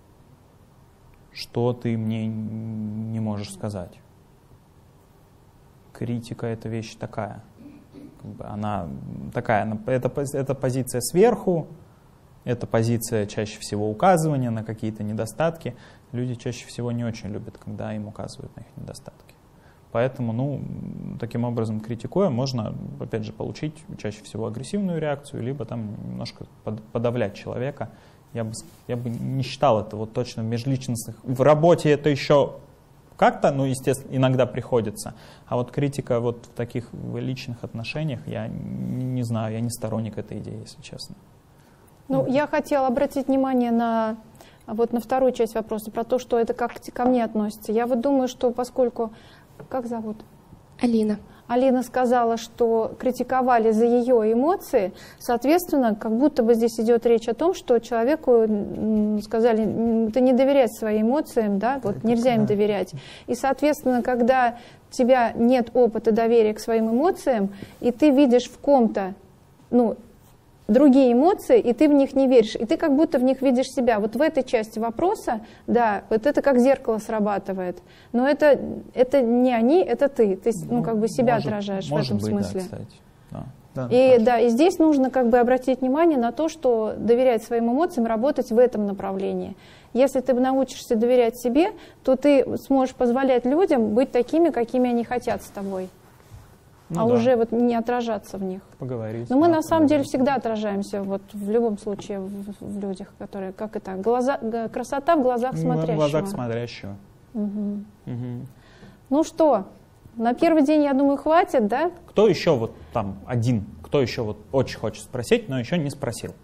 Что ты мне не можешь сказать?» Критика — это вещь такая. Как бы она такая, она- это, пози- это позиция сверху, это позиция чаще всего указывания на какие-то недостатки. Люди чаще всего не очень любят, когда им указывают на их недостатки. Поэтому, ну, таким образом, критикуя, можно, опять же, получить чаще всего агрессивную реакцию, либо там немножко под- подавлять человека. Я бы, с- я бы не считал это вот точно в межличностных. В работе это еще как-то, ну, естественно, иногда приходится. А вот критика вот в таких личных отношениях, я не, не знаю, я не сторонник этой идеи, если честно. Ну, я хотела обратить внимание на, вот на вторую часть вопроса, про то, что это как ко мне относится. Я вот думаю, что поскольку... Как зовут? Алина. Алина сказала, что критиковали за ее эмоции, соответственно, как будто бы здесь идет речь о том, что человеку м, сказали, м, ты не доверять своим эмоциям, да, вот нельзя им доверять. И, соответственно, когда у тебя нет опыта доверия к своим эмоциям, и ты видишь в ком-то, ну, другие эмоции, и ты в них не веришь, и ты как будто в них видишь себя. Вот в этой части вопроса, да, вот это как зеркало срабатывает. Но это, это не они, это ты. Ты ну, как бы себя Может- отражаешь может в этом быть, смысле. Да, кстати. Да. Да, И точно. да, и здесь нужно как бы обратить внимание на то, что доверять своим эмоциям, работать в этом направлении. Если ты научишься доверять себе, то ты сможешь позволять людям быть такими, какими они хотят с тобой, Ну а да, уже вот не отражаться в них. поговорить. Но мы да, на самом деле поговорить. всегда отражаемся вот в любом случае в, в людях, которые, как это, глаза, г- красота в глазах Ну, смотрящего. В глазах смотрящего. Мгм. Мгм. Ну что, на первый день, я думаю, хватит, да? Кто еще вот там один, кто еще вот очень хочет спросить, но еще не спросил?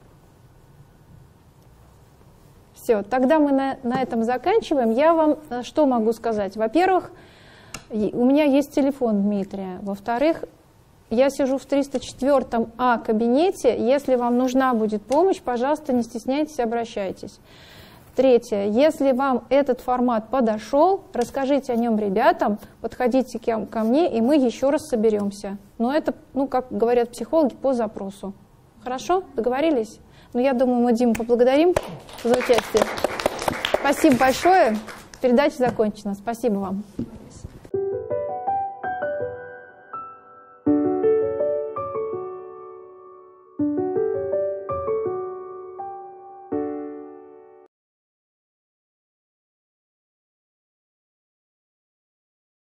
Все, тогда мы на, на этом заканчиваем. Я вам э, что могу сказать? Во-первых, и- у меня есть телефон Дмитрия. Во-вторых, я сижу в триста четвёртом А кабинете. Если вам нужна будет помощь, пожалуйста, не стесняйтесь, обращайтесь. Третье. Если вам этот формат подошел, расскажите о нем ребятам, подходите ко ко мне, и мы еще раз соберемся. Но это, ну, как говорят психологи, по запросу. Хорошо? Договорились? Ну, я думаю, мы Диму поблагодарим за участие. Спасибо большое. Передача закончена. Спасибо вам.